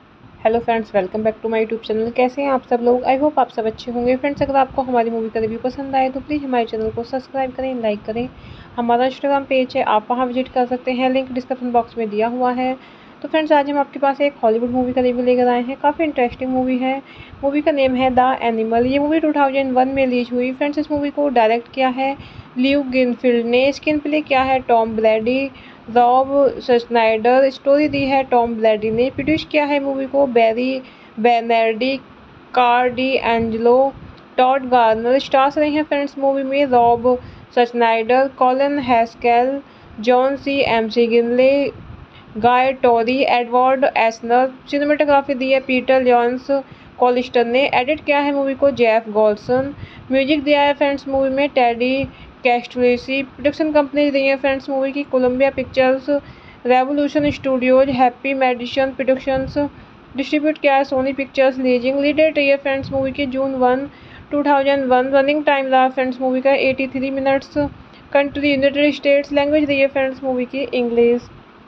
A: Hello friends, welcome back to my YouTube channel. कैसे हैं आप सब लोग? I hope आप सब अच्छे होंगे। Friends, अगर आपको हमारी मूवी का रिव्यू पसंद आए तो प्लीज़ हमारे चैनल को सब्सक्राइब करें, लाइक करें। हमारा इंस्टाग्राम पेज है, आप वहां विजिट कर सकते हैं, लिंक डिस्क्रिप्शन बॉक्स में दिया हुआ है। तो फ्रेंड्स, आज हम आपके पास एक हॉलीवुड मूवी का रिव्यू लेकर आए हैं। काफ़ी इंटरेस्टिंग मूवी है। मूवी का नेम है द एनिमल। ये मूवी 2001 में रिलीज हुई। फ्रेंड्स, इस मूवी को डायरेक्ट किया है ल्यू ग्रीनफील्ड ने। स्क्रीन प्ले किया है Tom Brady, Rob Schneider. Story दी है टॉम ब्रैडी ने। प्रोड्यूस किया है मूवी को Barry बेनेडी, car D Angelo, Todd Garner. Stars रहे हैं फ्रेंड्स मूवी में Rob Schneider, Colin Haskell, John C McGinley, Guy Torry, Edward Asner. Cinematography दी है पीटर जॉन्स कॉलिस्टर ने। एडिट किया है मूवी को जेफ गॉल्सन। म्यूजिक दिया है फ्रेंड्स मूवी में टेडी कैस्ट्रेसी। प्रोडक्शन कंपनी रही है फ्रेंड्स मूवी की Columbia Pictures, Revolution Studios, Happy Madison Productions. Distribute किया है Sony Pictures leasing. Lead date रही है फ्रेंड्स मूवी की जून 1, 2001। रनिंग टाइम रहा फ्रेंड्स मूवी का 83 minutes. Country United States. Language रही है फ्रेंड्स मूवी की English.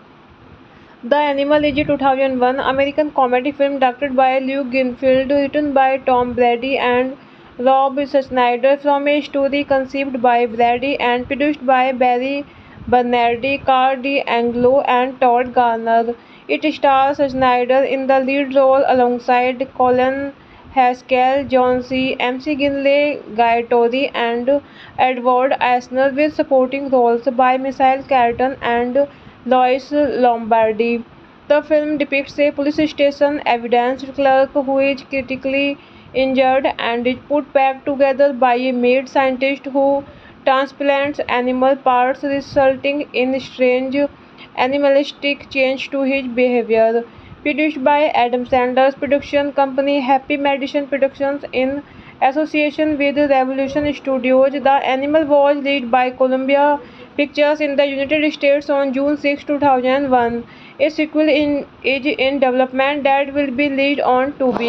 A: The animal is 2001 American comedy film directed by Lew Greenfield, written by Tom Brady and Rob Schneider, from a story conceived by Brady and produced by Barry Bernardi, Carl D'Angelo, and Todd Garner. It stars Schneider in the lead role alongside Colin Haskell, John C. MC Ginley, Guy Tori, and Edward Asner, with supporting roles by Michael Keaton and Lois Lombardi. The film depicts a police station evidence clerk who is critically injured and is put back together by a mad scientist who transplants animal parts, resulting in strange animalistic change to his behavior. Produced by Adam Sandler's production company Happy Madison Productions in association with Revolution Studios. The Animal was released by Columbia Pictures in the United States on June 6, 2001. A sequel is in development that will be released on Tubi.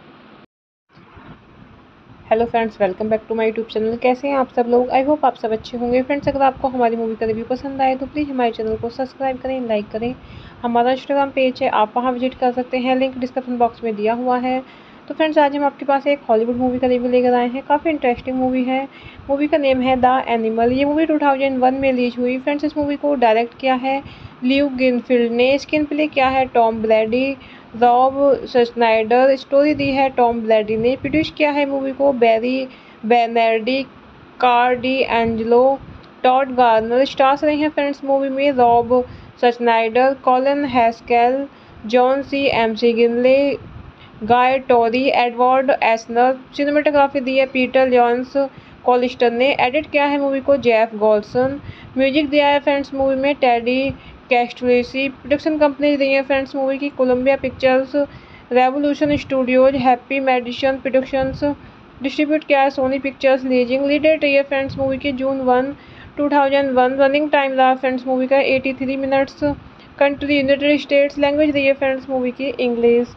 A: Hello friends, welcome back to my YouTube channel. कैसे हैं आप सब लोग? I hope आप सब अच्छे होंगे। Friends, अगर आपको हमारी मूवी का रिव्यू पसंद आए तो प्लीज़ हमारे चैनल को सब्सक्राइब करें, लाइक करें। हमारा इंस्टाग्राम पेज है, आप वहां विजिट कर सकते हैं, लिंक डिस्क्रिप्शन बॉक्स में दिया हुआ है। तो फ्रेंड्स, आज हम आपके पास एक हॉलीवुड मूवी का रिव्यू लेकर आए हैं। काफ़ी इंटरेस्टिंग मूवी है। मूवी का नेम है द एनिमल। ये मूवी 2001 में रिलीज हुई। फ्रेंड्स, इस मूवी को डायरेक्ट किया है ल्यू ग्रीनफील्ड ने। स्क्रीन प्ले किया है Tom Brady, Rob Schneider. Story दी है टॉम ब्रैडी ने। प्रोड्यूस किया है मूवी को Barry बेनेडी, car D Angelo, Todd Garner. Stars रहे हैं फ्रेंड्स मूवी में Rob Schneider, Colin Haskell, John C McGinley, Guy Torry, Edward Asner. Cinematography दी है पीटर जॉन्स कॉलिस्टर ने। एडिट किया है मूवी को जेफ गॉल्सन। म्यूजिक दिया है फ्रेंड्स मूवी में टेडी कैस्ट्रेसी। प्रोडक्शन कंपनी रही है फ्रेंड्स मूवी की Columbia Pictures, Revolution Studios, Happy Madison Productions. Distribute किया है Sony Pictures leasing. Lead date रही है फ्रेंड्स मूवी की जून 1, 2001। रनिंग टाइम रहा फ्रेंड्स मूवी का 83 minutes. Country United States. Language रही है फ्रेंड्स मूवी की English.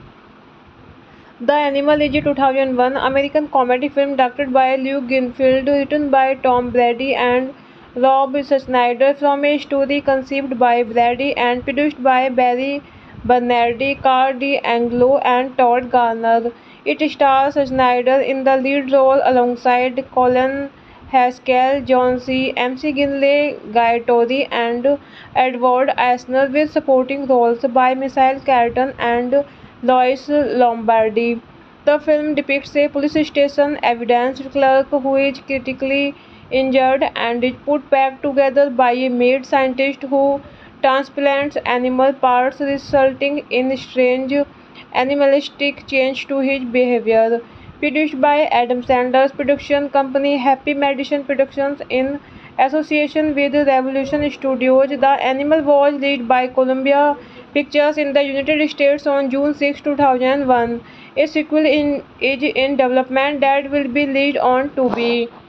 A: The Animal is a 2001 American comedy film directed by Lew Greenfield, written by Tom Brady and Rob Schneider, from a story conceived by Brady and produced by Barry Bernardi, Carl D'Angelo, and Todd Garner. It stars Schneider in the lead role alongside Colin Haskell, John C. MC Ginley, Guy Tori, and Edward Asner, with supporting roles by Michael Keaton and Lois Lombardi. The film depicts a police station evidence clerk who is critically injured and is put back together by a mad scientist who transplants animal parts, resulting in strange animalistic change to his behavior. Produced by Adam Sandler's production company Happy Madison Productions in association with Revolution Studios. The Animal was released by Columbia Pictures in the United States on June 6, 2001. A sequel is in development that will be released on Tubi.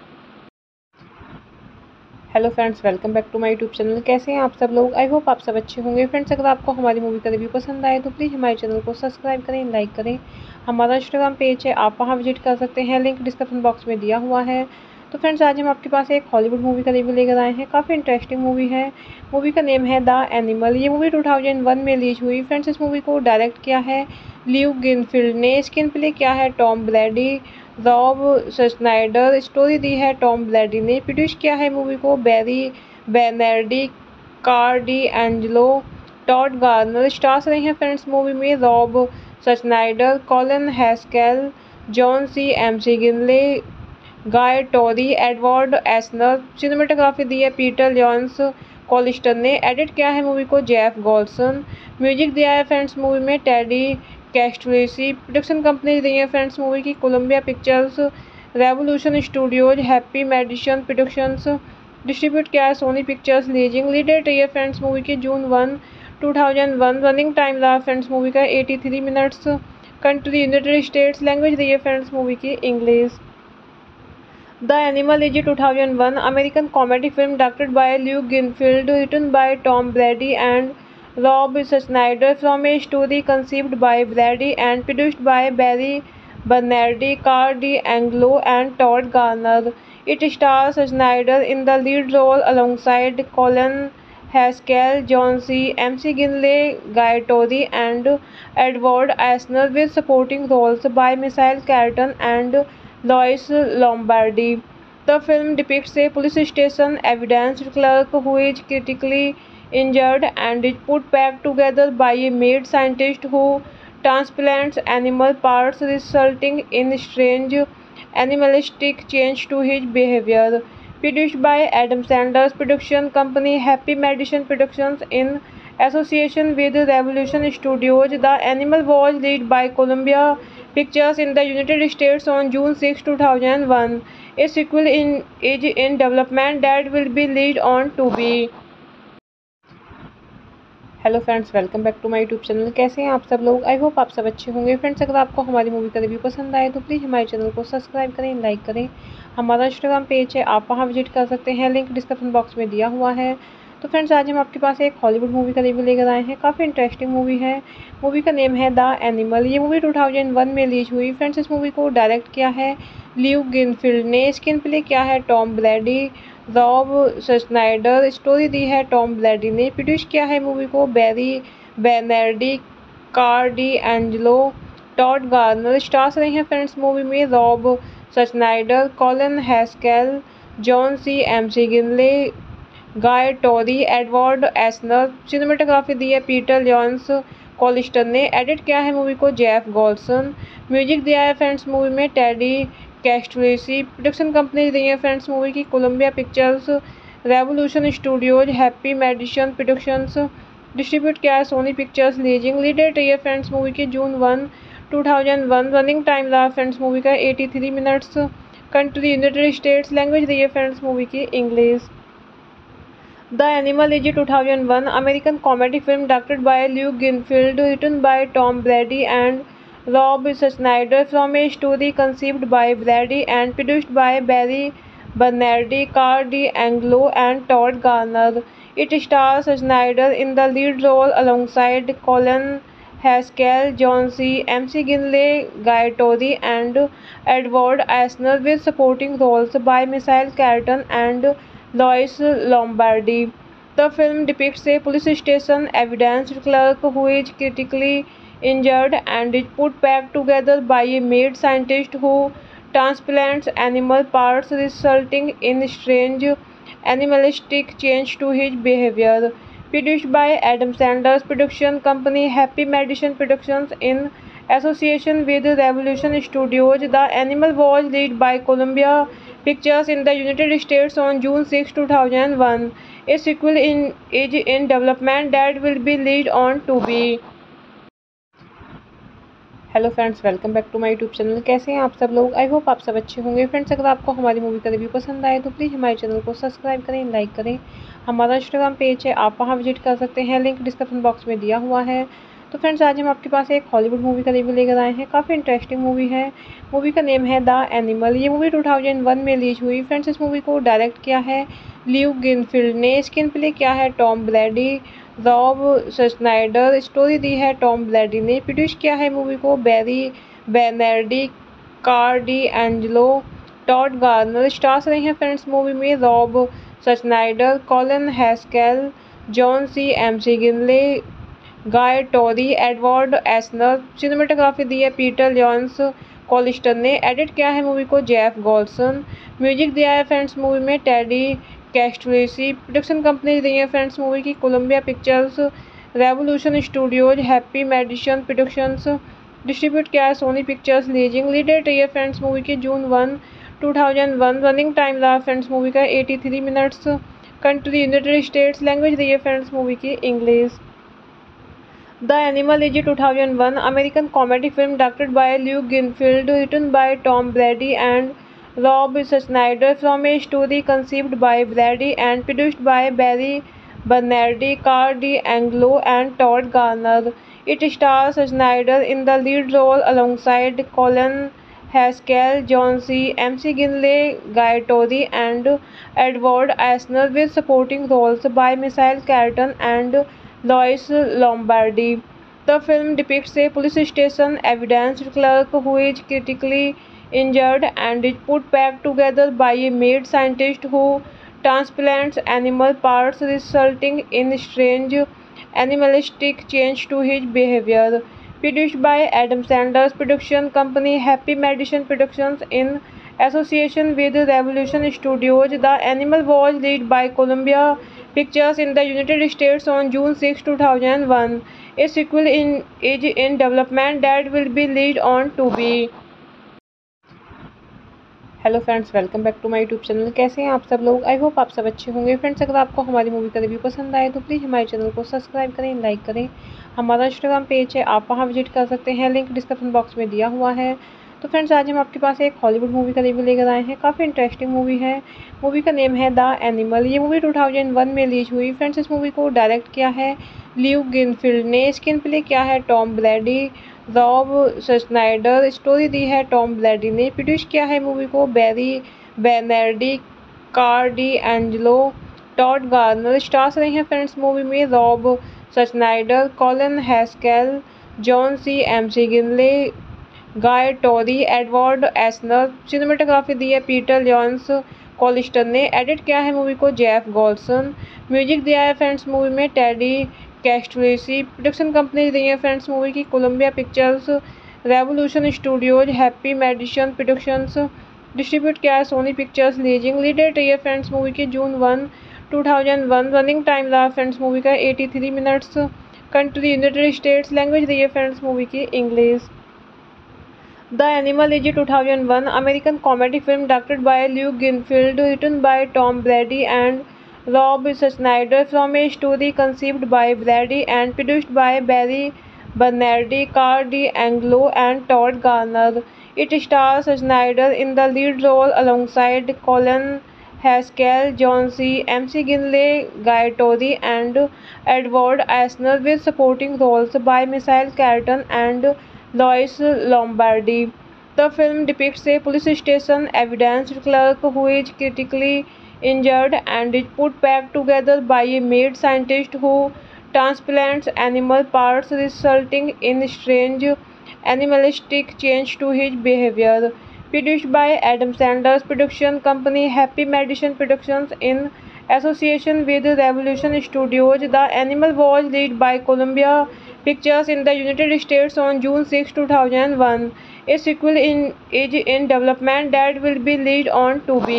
A: Hello friends, welcome back to my YouTube channel. कैसे हैं आप सब लोग? I hope आप सब अच्छे होंगे। Friends, अगर आपको हमारी मूवी का रिव्यू पसंद आए तो प्लीज़ हमारे चैनल को सब्सक्राइब करें, लाइक करें। हमारा इंस्टाग्राम पेज है, आप वहां विजिट कर सकते हैं, लिंक डिस्क्रिप्शन बॉक्स में दिया हुआ है। तो फ्रेंड्स, आज हम आपके पास एक हॉलीवुड मूवी का रिव्यू लेकर आए हैं। काफ़ी इंटरेस्टिंग मूवी है। मूवी का नेम है द एनिमल। ये मूवी 2001 में रिलीज हुई। फ्रेंड्स, इस मूवी को डायरेक्ट किया है ल्यू गिनफील्ड ने स्क्रीन प्ले किया है Tom Brady, Rob Schneider story दी है टॉम ब्रैडी ने, प्रोड्यूस किया है मूवी को Barry Bernardi, car D Angelo, Todd Garner. Stars रहे हैं फ्रेंड्स मूवी में Rob Schneider, Colin Haskell, John C McGinley, Guy Torry, Edward Asner. Cinematography दी है पीटर जॉन्स कॉलिस्टर ने, एडिट किया है मूवी को जेफ गॉल्सन। म्यूजिक दिया है फ्रेंड्स मूवी में टेडी कैस्ट्रेसी। प्रोडक्शन कंपनी रही है फ्रेंड्स मूवी की Columbia Pictures, Revolution Studios, Happy Madison Productions. Distribute किया है Sony Pictures leasing. Lead date रही है फ्रेंड्स मूवी की जून 1, 2001। रनिंग टाइम रहा फ्रेंड्स मूवी का 83 minutes. Country United States. Language रही है फ्रेंड्स मूवी की English. The Animal is a 2001 American comedy film directed by Lew Greenfield, written by Tom Brady and Rob Schneider, from a story conceived by Brady and produced by Barry Bernardi, Carl D'Angelo, and Todd Garner. It stars Schneider in the lead role alongside Colin Haskell, John C. MC Ginley, Guy Tori, and Edward Asner, with supporting roles by Michael Keaton and Lois Lombardi. The film depicts a police station evidence clerk who is critically injured and is put back together by a mad scientist who transplants animal parts, resulting in strange animalistic change to his behavior. Produced by Adam Sandler's production company Happy Madison Productions in association with Revolution Studios. The Animal was released by Columbia Pictures in the United States on June 6, 2001. A sequel is in development that will be released on Tubi. Hello friends, welcome back to my YouTube channel. कैसे हैं आप सब लोग? I hope आप सब अच्छे होंगे। Friends, अगर आपको हमारी मूवी का रिव्यू पसंद आए तो प्लीज़ हमारे चैनल को सब्सक्राइब करें, लाइक करें। हमारा इंस्टाग्राम पेज है, आप वहां विजिट कर सकते हैं, लिंक डिस्क्रिप्शन बॉक्स में दिया हुआ है। तो फ्रेंड्स, आज हम आपके पास एक हॉलीवुड मूवी का रिव्यू लेकर आए हैं। काफ़ी इंटरेस्टिंग मूवी है। मूवी का नेम है द एनिमल। ये मूवी 2001 में रिलीज हुई। फ्रेंड्स, इस मूवी को डायरेक्ट किया है ल्यू ग्रीनफील्ड ने, स्क्रीन प्ले किया है Tom Brady, Rob Schneider story दी है टॉम ब्रैडी ने, प्रोड्यूस किया है मूवी को Barry Bernardi, car D Angelo, Todd Garner. Stars रहे हैं फ्रेंड्स मूवी में Rob Schneider, Colin Haskell, John C McGinley, Guy Torry, Edward Asner. Cinematography दी है पीटर जॉन्स कॉलिस्टर ने, एडिट किया है मूवी को जेफ गॉल्सन। म्यूजिक दिया है फ्रेंड्स मूवी में टेडी कैस्ट्रेसी। प्रोडक्शन कंपनी रही है फ्रेंड्स मूवी की Columbia Pictures, Revolution Studios, Happy Madison Productions. Distribute किया है Sony Pictures leasing. Lead date रही है फ्रेंड्स मूवी की जून 1, 2001। रनिंग टाइम रहा फ्रेंड्स मूवी का 83 minutes. Country United States. Language रही है फ्रेंड्स मूवी की English. The Animal is a 2001 American comedy film directed by Lew Greenfield, written by Tom Brady and Rob Schneider, from a story conceived by Brady and produced by Barry Bernardi, Carl D'Angelo, and Todd Garner. It stars Schneider in the lead role alongside Colin Haskell, John C. MC Ginley, Guy Tori, and Edward Asner, with supporting roles by Michael Keaton and Lois Lombardi. The film depicts a police station evidence clerk who is critically injured and is put back together by a mad scientist who transplants animal parts, resulting in strange animalistic change to his behavior. Produced by Adam Sandler's production company Happy Madison Productions in association with Revolution Studios. The Animal was released by Columbia Pictures in the United States on June 6, 2001. A sequel is in development that will be released on Tubi. Hello friends, welcome back to my YouTube channel. कैसे हैं आप सब लोग? I hope आप सब अच्छे होंगे। Friends, अगर आपको हमारी मूवी का रिव्यू पसंद आए तो प्लीज़ हमारे चैनल को सब्सक्राइब करें, लाइक करें। हमारा इंस्टाग्राम पेज है, आप वहां विजिट कर सकते हैं, लिंक डिस्क्रिप्शन बॉक्स में दिया हुआ है। तो फ्रेंड्स, आज हम आपके पास एक हॉलीवुड मूवी का रिव्यू लेकर आए हैं। काफ़ी इंटरेस्टिंग मूवी है। मूवी का नेम है द एनिमल। ये मूवी 2001 में रिलीज हुई। फ्रेंड्स, इस मूवी को डायरेक्ट किया है ल्यू ग्रीनफील्ड ने, स्क्रीन प्ले किया है Tom Brady, Rob Schneider story दी है टॉम ब्रैडी ने, प्रोड्यूस किया है मूवी को Barry Bernardi, car D Angelo, Todd Garner. Stars रहे हैं फ्रेंड्स मूवी में Rob Schneider, Colin Haskell, John C McGinley, Guy Torry, Edward Asner. Cinematography दी है पीटर लियोन्स कॉलिस्टर ने। एडिट किया है मूवी को जेफ गॉल्सन। म्यूजिक दिया है फ्रेंड्स मूवी में टेडी कैस्ट्रेसी। प्रोडक्शन कंपनी दी है फ्रेंड्स मूवी की Columbia Pictures, Revolution Studios, Happy Madison Productions. Distribute किया है Sony Pictures leasing. Lead date रही है फ्रेंड्स मूवी की जून 1, 2001। रनिंग टाइम रहा फ्रेंड्स मूवी का 83 minutes. Country United States. Language रही है फ्रेंड्स मूवी की English. The Animal is a 2001 American comedy film directed by Luke Greenfield, written by Tom Brady and Rob Schneider, from a story conceived by Brady and produced by Barry Bernardi, Carl D'Angelo, and Todd Garner. It stars Schneider in the lead role alongside Colin Haskell, John C. MC Ginley, Guy Tori, and Edward Asner, with supporting roles by Michael Keaton and Lois Lombardi. The film depicts a police station evidence clerk who is critically injured and is put back together by a mad scientist who transplants animal parts, resulting in strange animalistic change to his behavior. Produced by Adam Sandler's production company Happy Madison Productions in association with Revolution Studios. The Animal was released by Columbia Pictures in the United States on June 6, 2001. A sequel is in development that will be released on Tubi. Hello friends, welcome back to my YouTube channel. कैसे हैं आप सब लोग? I hope आप सब अच्छे होंगे। Friends, अगर आपको हमारी मूवी का रिव्यू पसंद आए तो प्लीज़ हमारे चैनल को सब्सक्राइब करें, लाइक करें। हमारा इंस्टाग्राम पेज है, आप वहां विजिट कर सकते हैं, लिंक डिस्क्रिप्शन बॉक्स में दिया हुआ है। तो फ्रेंड्स, आज हम आपके पास एक हॉलीवुड मूवी का रिव्यू लेकर आए हैं। काफ़ी इंटरेस्टिंग मूवी है। मूवी का नेम है द एनिमल। ये मूवी 2001 में रिलीज हुई। फ्रेंड्स, इस मूवी को डायरेक्ट किया है ल्यूक ग्रीनफील्ड ने। स्क्रीन प्ले किया है Tom Brady, Rob Schneider. Story दी है टॉम ब्रैडी ने। प्रोड्यूस किया है मूवी को Barry Bernardi, Carl D'Angelo, Todd Garner. Stars रहे हैं फ्रेंड्स मूवी में Rob Schneider, Colin Haskell, John C McGinley, Guy Torry, Edward Asner. Cinematography दी है पीटर लियोन्स कॉलिस्टर ने। एडिट किया है मूवी को जेफ गॉल्सन। म्यूजिक दिया है फ्रेंड्स मूवी में टेडी कैस्ट्रेसी। प्रोडक्शन कंपनी रही है फ्रेंड्स मूवी की Columbia Pictures, Revolution Studios, Happy Madison Productions. Distribute किया है Sony Pictures leasing. Lead date रही है फ्रेंड्स मूवी की जून 1, 2001। रनिंग टाइम रहा फ्रेंड्स मूवी का 83 minutes. Country United States. Language रही है फ्रेंड्स मूवी की English. The Animal is a 2001 American comedy film directed by Luke Greenfield, written by Tom Brady and Rob Schneider, from a story conceived by Brady and produced by Barry Bernardi, Carl D'Angelo, and Todd Garner. It stars Schneider in the lead role alongside Colin Haskell, John C. MC Ginley, Guy Tori, and Edward Asner, with supporting roles by Michael Keaton and Lois Lombardi. The film depicts a police station evidence clerk who is critically injured and is put back together by a mad scientist who transplants animal parts, resulting in strange animalistic change to his behavior. Produced by Adam Sandler's production company Happy Madison Productions in association with Revolution Studios. The Animal was released by Columbia Pictures in the United States on June 6, 2001. A sequel is in development that will be released on Tubi.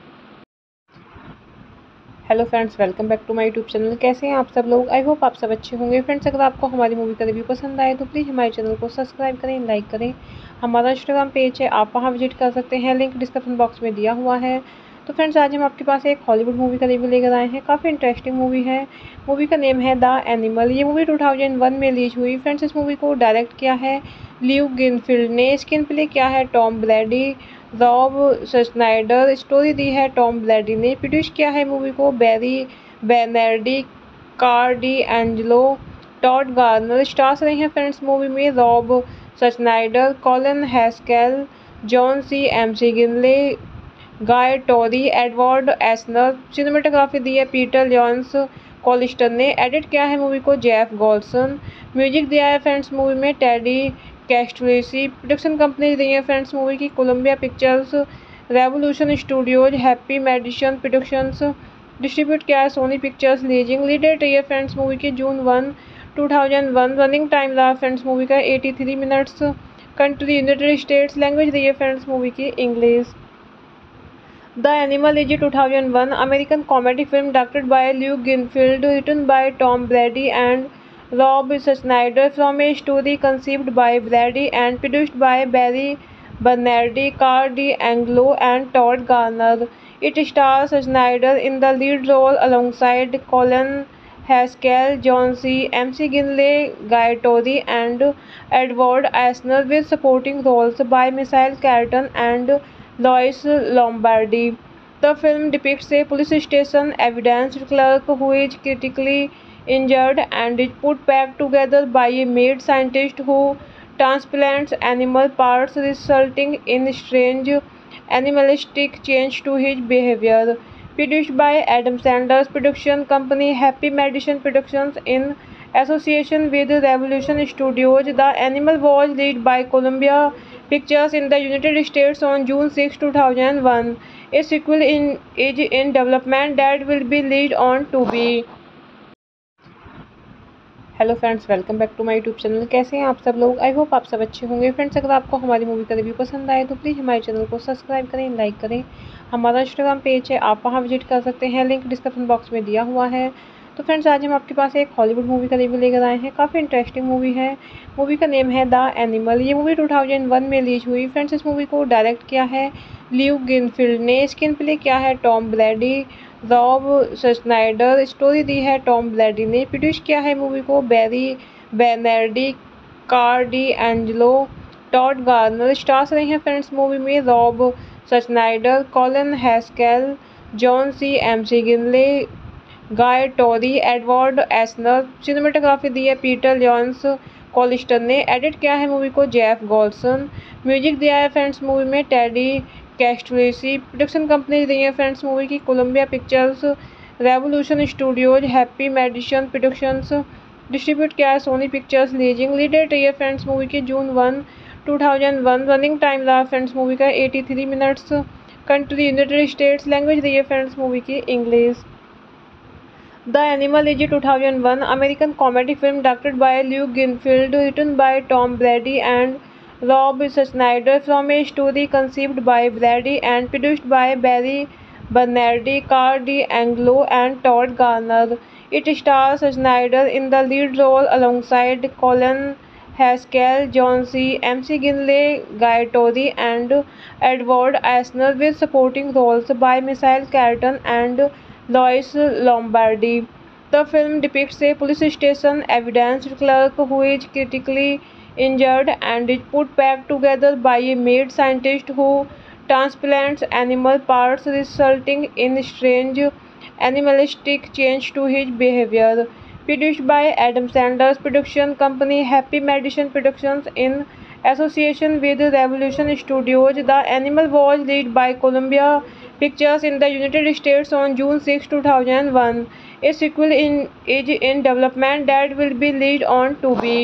A: Hello friends, welcome back to my YouTube channel. कैसे हैं आप सब लोग? I hope आप सब अच्छे होंगे। Friends, अगर आपको हमारी मूवी का रिव्यू पसंद आए तो प्लीज़ हमारे चैनल को सब्सक्राइब करें, लाइक करें। हमारा इंस्टाग्राम पेज है, आप वहां विजिट कर सकते हैं, लिंक डिस्क्रिप्शन बॉक्स में दिया हुआ है। तो फ्रेंड्स, आज हम आपके पास एक हॉलीवुड मूवी का रिव्यू लेकर आए हैं। काफ़ी इंटरेस्टिंग मूवी है। मूवी का नेम है द एनिमल। ये मूवी 2001 में रिलीज हुई। फ्रेंड्स, इस मूवी को डायरेक्ट किया है ल्यूक ग्रीनफील्ड ने। स्क्रीन प्ले किया है Tom Brady, Rob Schneider. Story दी है टॉम ब्रैडी ने। प्रोड्यूस किया है मूवी को Barry Bernardi, Carl D'Angelo, Todd Garner. Stars रहे हैं फ्रेंड्स मूवी में Rob Schneider, Colin Haskell, John C McGinley, Guy Torry, Edward Asner. Cinematography दी है पीटर लियोन्स कॉलिस्टर ने। एडिट किया है मूवी को जेफ गॉल्सन। म्यूजिक दिया है फ्रेंड्स मूवी में टेडी कैस्ट्रेसी। प्रोडक्शन कंपनी रही है फ्रेंड्स मूवी की Columbia Pictures, Revolution Studios, Happy Madison Productions. Distribute किया है Sony Pictures leasing. Lead date रही है फ्रेंड्स मूवी की जून 1, 2001। रनिंग टाइम रहा फ्रेंड्स मूवी का 83 minutes. Country United States. Language रही है फ्रेंड्स मूवी की English. The animal is 2001 American comedy film directed by Luke Greenfield, written bye Tom Brady and Rob Schneider, from a story conceived by Brady and produced by Barry Bernardi, Carl D'Angelo and Todd Garner. It stars Snyder in the lead role alongside Colin Haskell, John C. McGinley, Guy Tori, and Edward Asner, with supporting roles by Michael Keaton and Lois Lombardi. The film depicts a police station evidence clerk who is critically injured and is put back together by a mad scientist who transplants animal parts, resulting in strange animalistic change to his behavior. Produced by Adam Sandler's production company Happy Madison Productions in association with Revolution Studios, The Animal was released by Columbia Pictures in the United States on June 6, 2001. A sequel is in development that will be released on Tubi. Hello friends, welcome back to my YouTube channel. कैसे हैं आप सब लोग? I hope आप सब अच्छे होंगे। Friends, अगर आपको हमारी मूवी का रिव्यू पसंद आए तो प्लीज़ हमारे चैनल को सब्सक्राइब करें, लाइक करें। हमारा इंस्टाग्राम पेज है, आप वहां विजिट कर सकते हैं, लिंक डिस्क्रिप्शन बॉक्स में दिया हुआ है। तो फ्रेंड्स, आज हम आपके पास एक हॉलीवुड मूवी का रिव्यू लेकर आए हैं। काफ़ी इंटरेस्टिंग मूवी है। मूवी का नेम है द एनिमल। ये मूवी 2001 में रिलीज हुई। फ्रेंड्स, इस मूवी को डायरेक्ट किया है ल्यूक गिनफील्ड ने। स्क्रीन प्ले किया है Tom Brady, Rob Schneider. Story दी है टॉम ब्रैडी ने। प्रोड्यूस किया है मूवी को Barry Bernardi, Carl D'Angelo, Todd Garner. Stars रहे हैं फ्रेंड्स मूवी में Rob Schneider, Colin Haskell, John C McGinley, Guy Torry, Edward Asner. Cinematography दी है पीटर जॉन्स कॉलिस्टर ने। एडिट किया है मूवी को जेफ गॉल्सन। म्यूजिक दिया है फ्रेंड्स मूवी में टेडी कैस्ट्रेसी। प्रोडक्शन कंपनी रही है फ्रेंड्स मूवी की Columbia Pictures, Revolution Studios, Happy Madison Productions. Distribute किया है Sony Pictures leasing. Lead date रही है फ्रेंड्स मूवी की June 1, 2001। रनिंग टाइम रहा फ्रेंड्स मूवी का 83 minutes. Country United States. Language रही है फ्रेंड्स मूवी की English. The animal is 2001 American comedy film directed by Luke Greenfield, written bye Tom Brady and Rob Schneider, from a story conceived by Brady and produced by Barry Bernardi, Carl D'Angelo and Todd Garner. It stars Schneider in the lead role alongside Colin Haskell, John C. McGinley, Guy Tori, and Edward Asner, with supporting roles by Michael Keaton and Lois Lombardi. The film depicts a police station evidence clerk who is critically injured and is put back together by a mad scientist who transplants animal parts, resulting in strange animalistic change to his behavior. Produced by Adam Sandler's production company Happy Madison Productions in association with Revolution Studios, The Animal was released by Columbia Pictures in the United States on June 6, 2001. A sequel is in development that will be released on Tubi.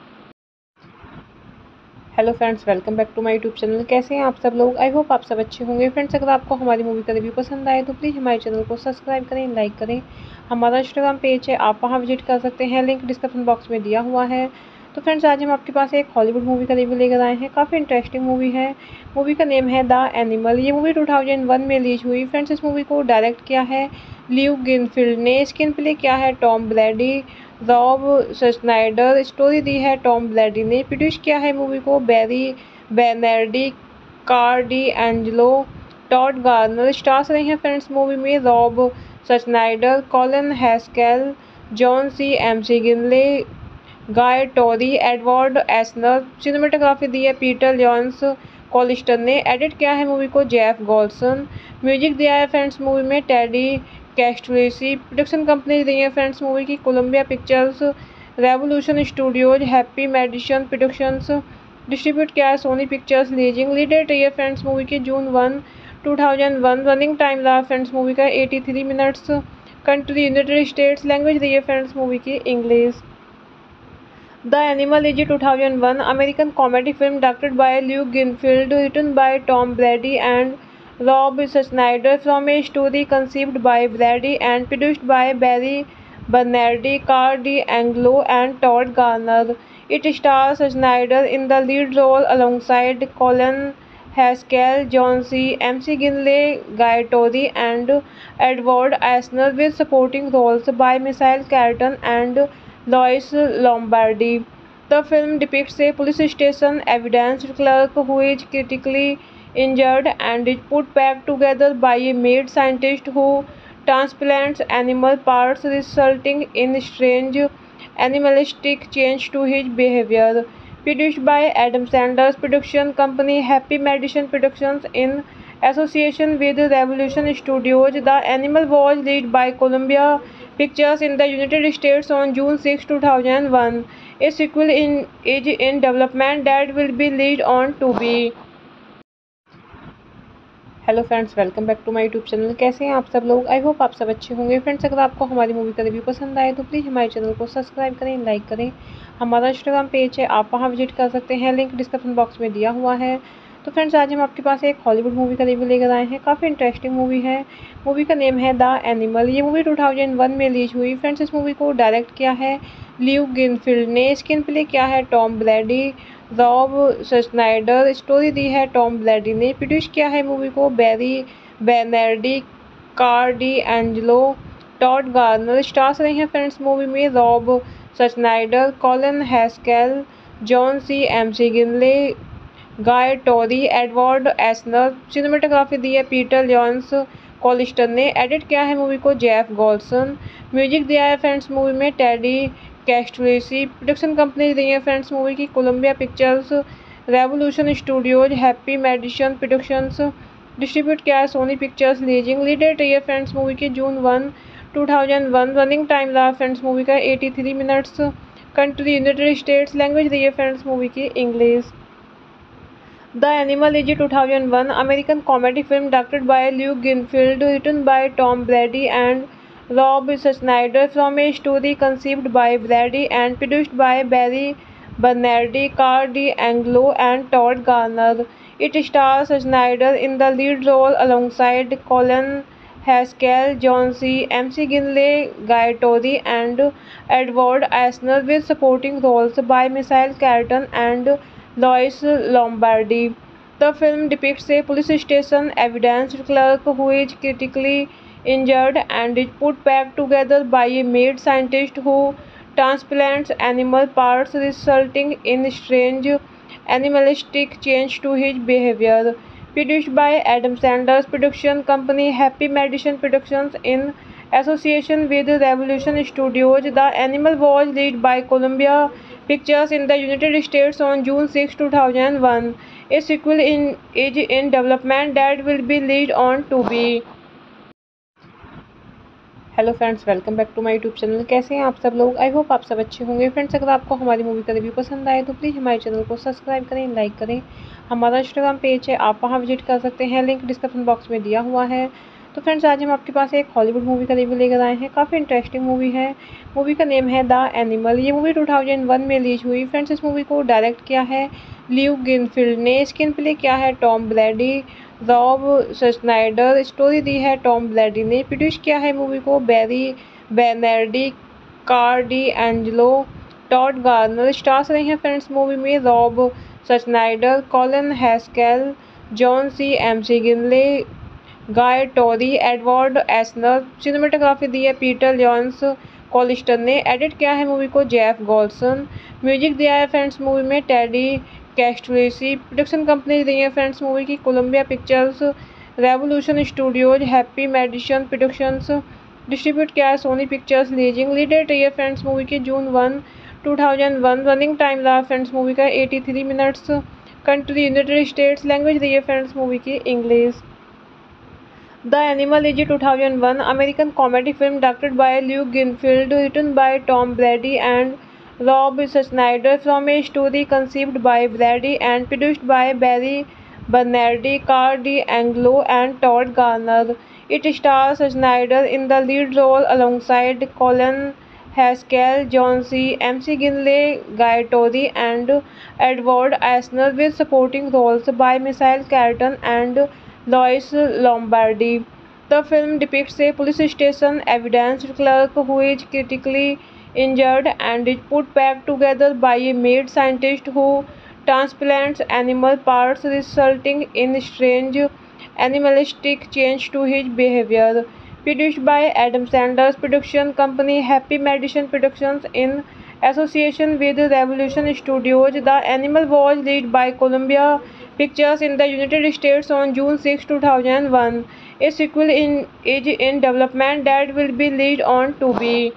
A: Hello friends, welcome back to my YouTube channel. कैसे हैं आप सब लोग? I hope आप सब अच्छे होंगे। Friends, अगर आपको हमारी मूवी का रिव्यू पसंद आए तो प्लीज़ हमारे चैनल को सब्सक्राइब करें, लाइक करें। हमारा इंस्टाग्राम पेज है, आप वहां विजिट कर सकते हैं, लिंक डिस्क्रिप्शन बॉक्स में दिया हुआ है। तो फ्रेंड्स, आज हम आपके पास एक हॉलीवुड मूवी का रिव्यू लेकर आए हैं। काफ़ी इंटरेस्टिंग मूवी है। मूवी का नेम है द एनिमल। ये मूवी 2001 में रिलीज हुई। फ्रेंड्स, इस मूवी को डायरेक्ट किया है ल्यूक गिनफील्ड ने। स्क्रीन प्ले किया है Tom Brady, Rob Schneider. Story दी है टॉम ब्रैडी ने। प्रोड्यूस किया है मूवी को Barry Bernardi, Carl D'Angelo, Todd Garner. Stars रहे हैं फ्रेंड्स मूवी में Rob Schneider, Colin Haskell, John C McGinley, Guy Torry, Edward Asner. Cinematography दी है पीटर जॉन्स कॉलिस्टर ने। एडिट किया है मूवी को जेफ गॉल्सन। म्यूजिक दिया है फ्रेंड्स मूवी में टेडी कैस्ट्रेसी। प्रोडक्शन कंपनी रही है फ्रेंड्स मूवी की Columbia Pictures, Revolution Studios, Happy Madison Productions. Distribute किया है Sony Pictures leasing. Lead date रही है फ्रेंड्स मूवी की June 1, 2001। रनिंग टाइम रहा फ्रेंड्स मूवी का 83 minutes. Country United States. Language रही है फ्रेंड्स मूवी की English. The animal is 2001 American comedy film directed by Luke Greenfield, written bye Tom Brady and Rob Schneider, from a story conceived by Brady and produced by Barry Bernardi, Carl D'Angelo, and Todd Garner. It stars Schneider in the lead role alongside Colin Haskell, John C. McGinley, Guy Tori, and Edward Asner, with supporting roles by Michael Keaton and Lois Lombardi. The film depicts a police station evidence clerk who is critically injured and is put back together by a mad scientist who transplants animal parts, resulting in strange animalistic change to his behavior. Produced by Adam Sandler's production company Happy Madison Productions in association with Revolution Studios, The Animal was released by Columbia Pictures in the United States on June 6, 2001. A sequel is in development that will be released on Tubi. Hello friends, welcome back to my YouTube channel. कैसे हैं आप सब लोग? I hope आप सब अच्छे होंगे। Friends, अगर आपको हमारी मूवी का रिव्यू पसंद आए तो प्लीज़ हमारे चैनल को सब्सक्राइब करें, लाइक करें। हमारा इंस्टाग्राम पेज है, आप वहां विजिट कर सकते हैं, लिंक डिस्क्रिप्शन बॉक्स में दिया हुआ है। तो फ्रेंड्स, आज हम आपके पास एक हॉलीवुड मूवी का रिव्यू लेकर आए हैं। काफ़ी इंटरेस्टिंग मूवी है। मूवी का नेम है द एनिमल। ये मूवी 2001 में रिलीज हुई। फ्रेंड्स, इस मूवी को डायरेक्ट किया है ल्यू ग्रीनफील्ड ने। स्क्रीन प्ले किया है Tom Brady, Rob Schneider. Story दी है टॉम ब्रैडी ने। प्रोड्यूस किया है मूवी को Barry Bernardi, Carl D'Angelo, Todd Garner. Stars रहे हैं फ्रेंड्स मूवी में Rob Schneider, Colin Haskell, John C McGinley, Guy Torry, Edward Asner. Cinematography दी है पीटर जॉन्स कॉलिस्टर ने। एडिट किया है मूवी को जेफ गॉल्सन। म्यूजिक दिया है फ्रेंड्स मूवी में टेडी कैस्ट्रेसी। प्रोडक्शन कंपनी रही है फ्रेंड्स मूवी की Columbia Pictures, Revolution Studios, Happy Madison Productions. Distribute किया है Sony Pictures leasing. Lead date रही है फ्रेंड्स मूवी की June 1, 2001। रनिंग टाइम रहा फ्रेंड्स मूवी का 83 minutes. Country United States. Language रही है फ्रेंड्स मूवी की English. The animal is 2001 American comedy film directed by Lew Greenfield, written by Tom Brady and Rob Schneider, from a story conceived by Brady and produced by Barry Bernardi, Carl D'Angelo, and Todd Garner. It stars Schneider in the lead role alongside Colin Haskell, John C. McGinley, Guy Tori, and Edward Asner, with supporting roles by Michael Keaton and Lois Lombardi. The film depicts a police station evidence clerk who is critically injured and is put back together by a mad scientist who transplants animal parts, resulting in strange animalistic change to his behavior. Produced by Adam Sandler's production company Happy Madison Productions in association with Revolution Studios, The Animal was released by Columbia Pictures in the United States on June 6, 2001. A sequel is in development that will be released on Tubi. Hello friends, welcome back to my YouTube channel. कैसे हैं आप सब लोग? I hope आप सब अच्छे होंगे। Friends, अगर आपको हमारी मूवी का रिव्यू पसंद आए तो प्लीज़ हमारे चैनल को सब्सक्राइब करें, लाइक करें। हमारा इंस्टाग्राम पेज है, आप वहां विजिट कर सकते हैं, लिंक डिस्क्रिप्शन बॉक्स में दिया हुआ है। तो फ्रेंड्स, आज हम आपके पास एक हॉलीवुड मूवी का रिव्यू लेकर आए हैं। काफ़ी इंटरेस्टिंग मूवी है। मूवी का नेम है द एनिमल। ये मूवी 2001 में रिलीज हुई। फ्रेंड्स, इस मूवी को डायरेक्ट किया है ल्यू ग्रीनफील्ड ने। स्क्रीन प्ले किया है Tom Brady, Rob Schneider. Story दी है टॉम ब्रैडी ने। प्रोड्यूस किया है मूवी को Barry Bernardi, Carl D'Angelo, Todd Garner. Stars रहे हैं फ्रेंड्स मूवी में Rob Schneider, Colin Haskell, John C McGinley, Guy Torry, Edward Asner. Cinematography दी है पीटर जॉन्स कॉलिस्टर ने। एडिट किया है मूवी को जेफ गॉल्सन। म्यूजिक दिया है फ्रेंड्स मूवी में टेडी कैस्ट्रेसी। प्रोडक्शन कंपनी रही है फ्रेंड्स मूवी की Columbia Pictures, Revolution Studios, Happy Madison Productions. Distribute किया है Sony Pictures leasing. Lead date रही है फ्रेंड्स मूवी की June 1, 2001। रनिंग टाइम रहा फ्रेंड्स मूवी का 83 minutes. Country United States. Language रही है फ्रेंड्स मूवी की English. The Animal is 2001 American comedy film directed by Lew Greenfield, written by Tom Brady and Rob Schneider, from a story conceived by Brady and produced by Barry Bernardi, Carl D'Angelo, and Todd Garner. It stars Schneider in the lead role alongside Colin Haskell, John C. McGinley, Guy Tori, and Edward Asner, with supporting roles by Michael Keaton and Lois Lombardi. The film depicts a police station evidence clerk who is critically injured and is put back together by a mad scientist who transplants animal parts, resulting in strange animalistic change to his behavior. Produced by Adam Sandler's production company Happy Madison Productions in association with Revolution Studios, the animal was released by Columbia Pictures in the United States on June 6, 2001. A sequel is in development that will be released on Tubi.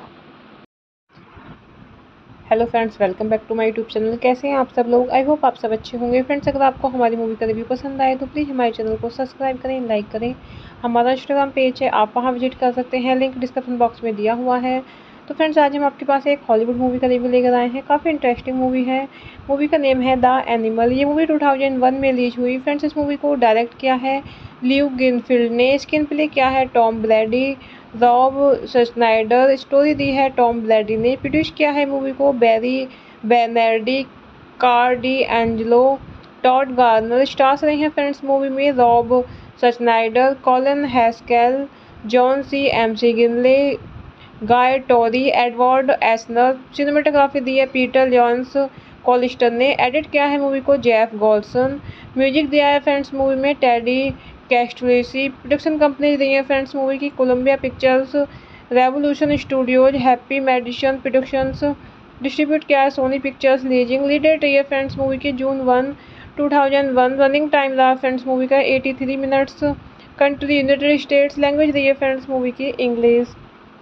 A: Hello friends, welcome back to my YouTube channel. कैसे हैं आप सब लोग? I hope आप सब अच्छे होंगे। Friends, अगर आपको हमारी मूवी का रिव्यू पसंद आए तो प्लीज़ हमारे चैनल को सब्सक्राइब करें, लाइक करें। हमारा इंस्टाग्राम पेज है, आप वहां विजिट कर सकते हैं, लिंक डिस्क्रिप्शन बॉक्स में दिया हुआ है। तो फ्रेंड्स, आज हम आपके पास एक हॉलीवुड मूवी का रिव्यू लेकर आए हैं। काफ़ी इंटरेस्टिंग मूवी है। मूवी का नेम है द एनिमल। ये मूवी 2001 में रिलीज हुई। फ्रेंड्स, इस मूवी को डायरेक्ट किया है ल्यू ग्रीनफील्ड ने। स्क्रीन प्ले किया है Tom Brady, Rob Schneider. Story दी है टॉम ब्रैडी ने। प्रोड्यूस किया है मूवी को Barry बेनेडी, car D Angelo, Todd Garner. Stars रहे हैं फ्रेंड्स मूवी में Rob Schneider, Colin Haskell, John C McGinley, Guy Torry, Edward Asner. Cinematography दी है पीटर जॉन्स कॉलिस्टर ने। एडिट किया है मूवी को जेफ गॉल्सन। म्यूजिक दिया है फ्रेंड्स मूवी में टेडी कैस्ट्रेसी। प्रोडक्शन कंपनी रही है फ्रेंड्स मूवी की Columbia Pictures, Revolution Studios, Happy Madison Productions. Distribute किया है Sony Pictures leasing. Lead date रही है फ्रेंड्स मूवी की जून 1, 2001। रनिंग टाइम रहा फ्रेंड्स मूवी का 83 minutes. Country United States. Language रही है फ्रेंड्स मूवी की English.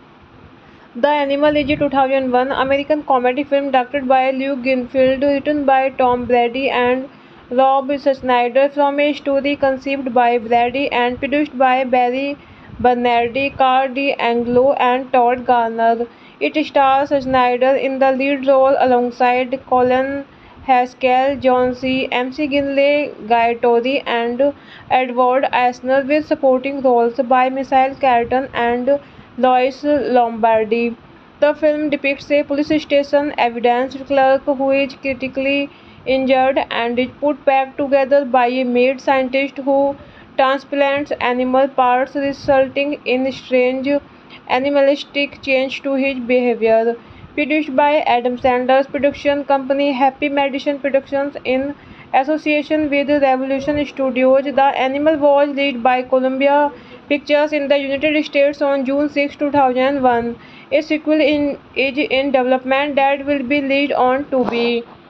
A: The animal is 2001 American comedy film directed by Lew Greenfield, written by Tom Brady and Rob Schneider, from a story conceived by Brady and produced by Barry Bernardi, Carl D'Angelo, and Todd Garner. It stars Schneider in the lead role alongside Colin Haskell, John C. MC Ginley, Guy Tori, and Edward Asner, with supporting roles by Michael Keaton and Lois Lombardi. The film depicts a police station evidence clerk who is critically injured and is put back together by a mad scientist who transplants animal parts, resulting in strange animalistic change to his behavior. Produced by Adam Sandler's production company Happy Madison Productions in association with Revolution Studios, the animal was released by Columbia Pictures in the United States on June 6, 2001. A sequel is in development that will be released on Tubi.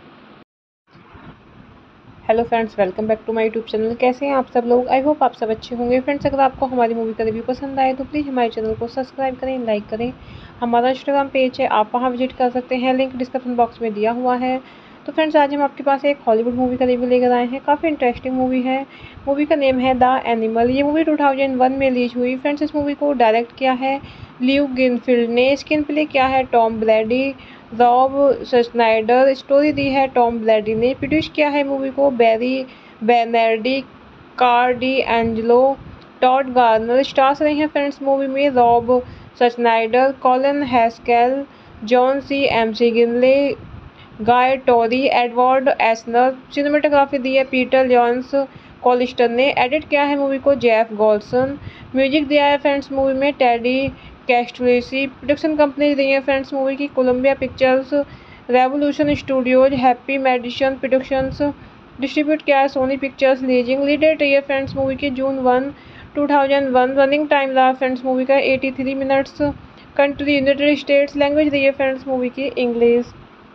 A: Hello friends, welcome back to my YouTube channel. कैसे हैं आप सब लोग? I hope आप सब अच्छे होंगे। Friends, अगर आपको हमारी मूवी का रिव्यू पसंद आए तो प्लीज़ हमारे चैनल को सब्सक्राइब करें, लाइक करें। हमारा इंस्टाग्राम पेज है, आप वहां विजिट कर सकते हैं, लिंक डिस्क्रिप्शन बॉक्स में दिया हुआ है। तो फ्रेंड्स, आज हम आपके पास एक हॉलीवुड मूवी का रिव्यू लेकर आए हैं। काफ़ी इंटरेस्टिंग मूवी है। मूवी का नेम है द एनिमल। ये मूवी 2001 में रिलीज हुई। फ्रेंड्स, इस मूवी को डायरेक्ट किया है ल्यू ग्रीनफील्ड ने। स्क्रीन प्ले किया है Tom Brady, Rob Schneider. Story दी है टॉम ब्रैडी ने। प्रोड्यूस किया है मूवी को Barry बेनेडी, car D Angelo, Todd Garner. Stars रहे हैं फ्रेंड्स मूवी में Rob Schneider, Colin Haskell, John C McGinley, Guy Torry, Edward Asner. Cinematography दी है पीटर जॉन्स कॉलिस्टर ने। एडिट किया है मूवी को जेफ गॉल्सन। म्यूजिक दिया है फ्रेंड्स मूवी में टेडी कैस्ट्रेसी। प्रोडक्शन कंपनी रही है फ्रेंड्स मूवी की Columbia Pictures, Revolution Studios, Happy Madison Productions. Distribute किया है Sony Pictures leasing. Lead date रही है फ्रेंड्स मूवी की जून 1, 2001। रनिंग टाइम रहा फ्रेंड्स मूवी का 83 minutes. Country United States. Language रही है फ्रेंड्स मूवी की English.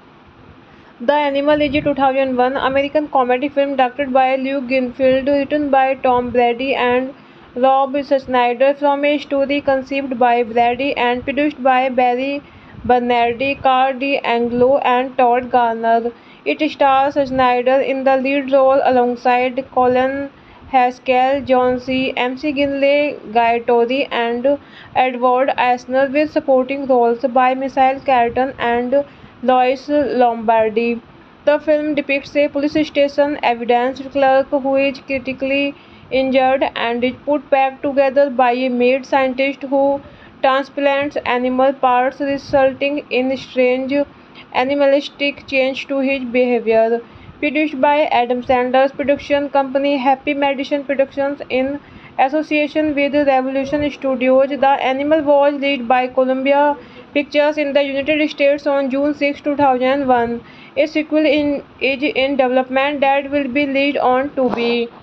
A: The Animal is a 2001 American comedy film directed by Lew Greenfield, written by Tom Brady and Rob Schneider, from a story conceived by Brady and produced by Barry Bernardi, Carl D'Angelo, and Todd Garner. It stars Schneider in the lead role alongside Colin Haskell, John C. MC Ginley, Guy Tori, and Edward Asner, with supporting roles by Michael Keaton and Lois Lombardi. The film depicts a police station evidence clerk who is critically injured and is put back together by a mad scientist who transplants animal parts, resulting in strange animalistic change to his behavior. Produced by Adam Sandler's production company Happy Madison Productions in association with Revolution Studios. The animal was released by Columbia Pictures in the United States on June 6, 2001. A sequel is in development that will be released on Tubi.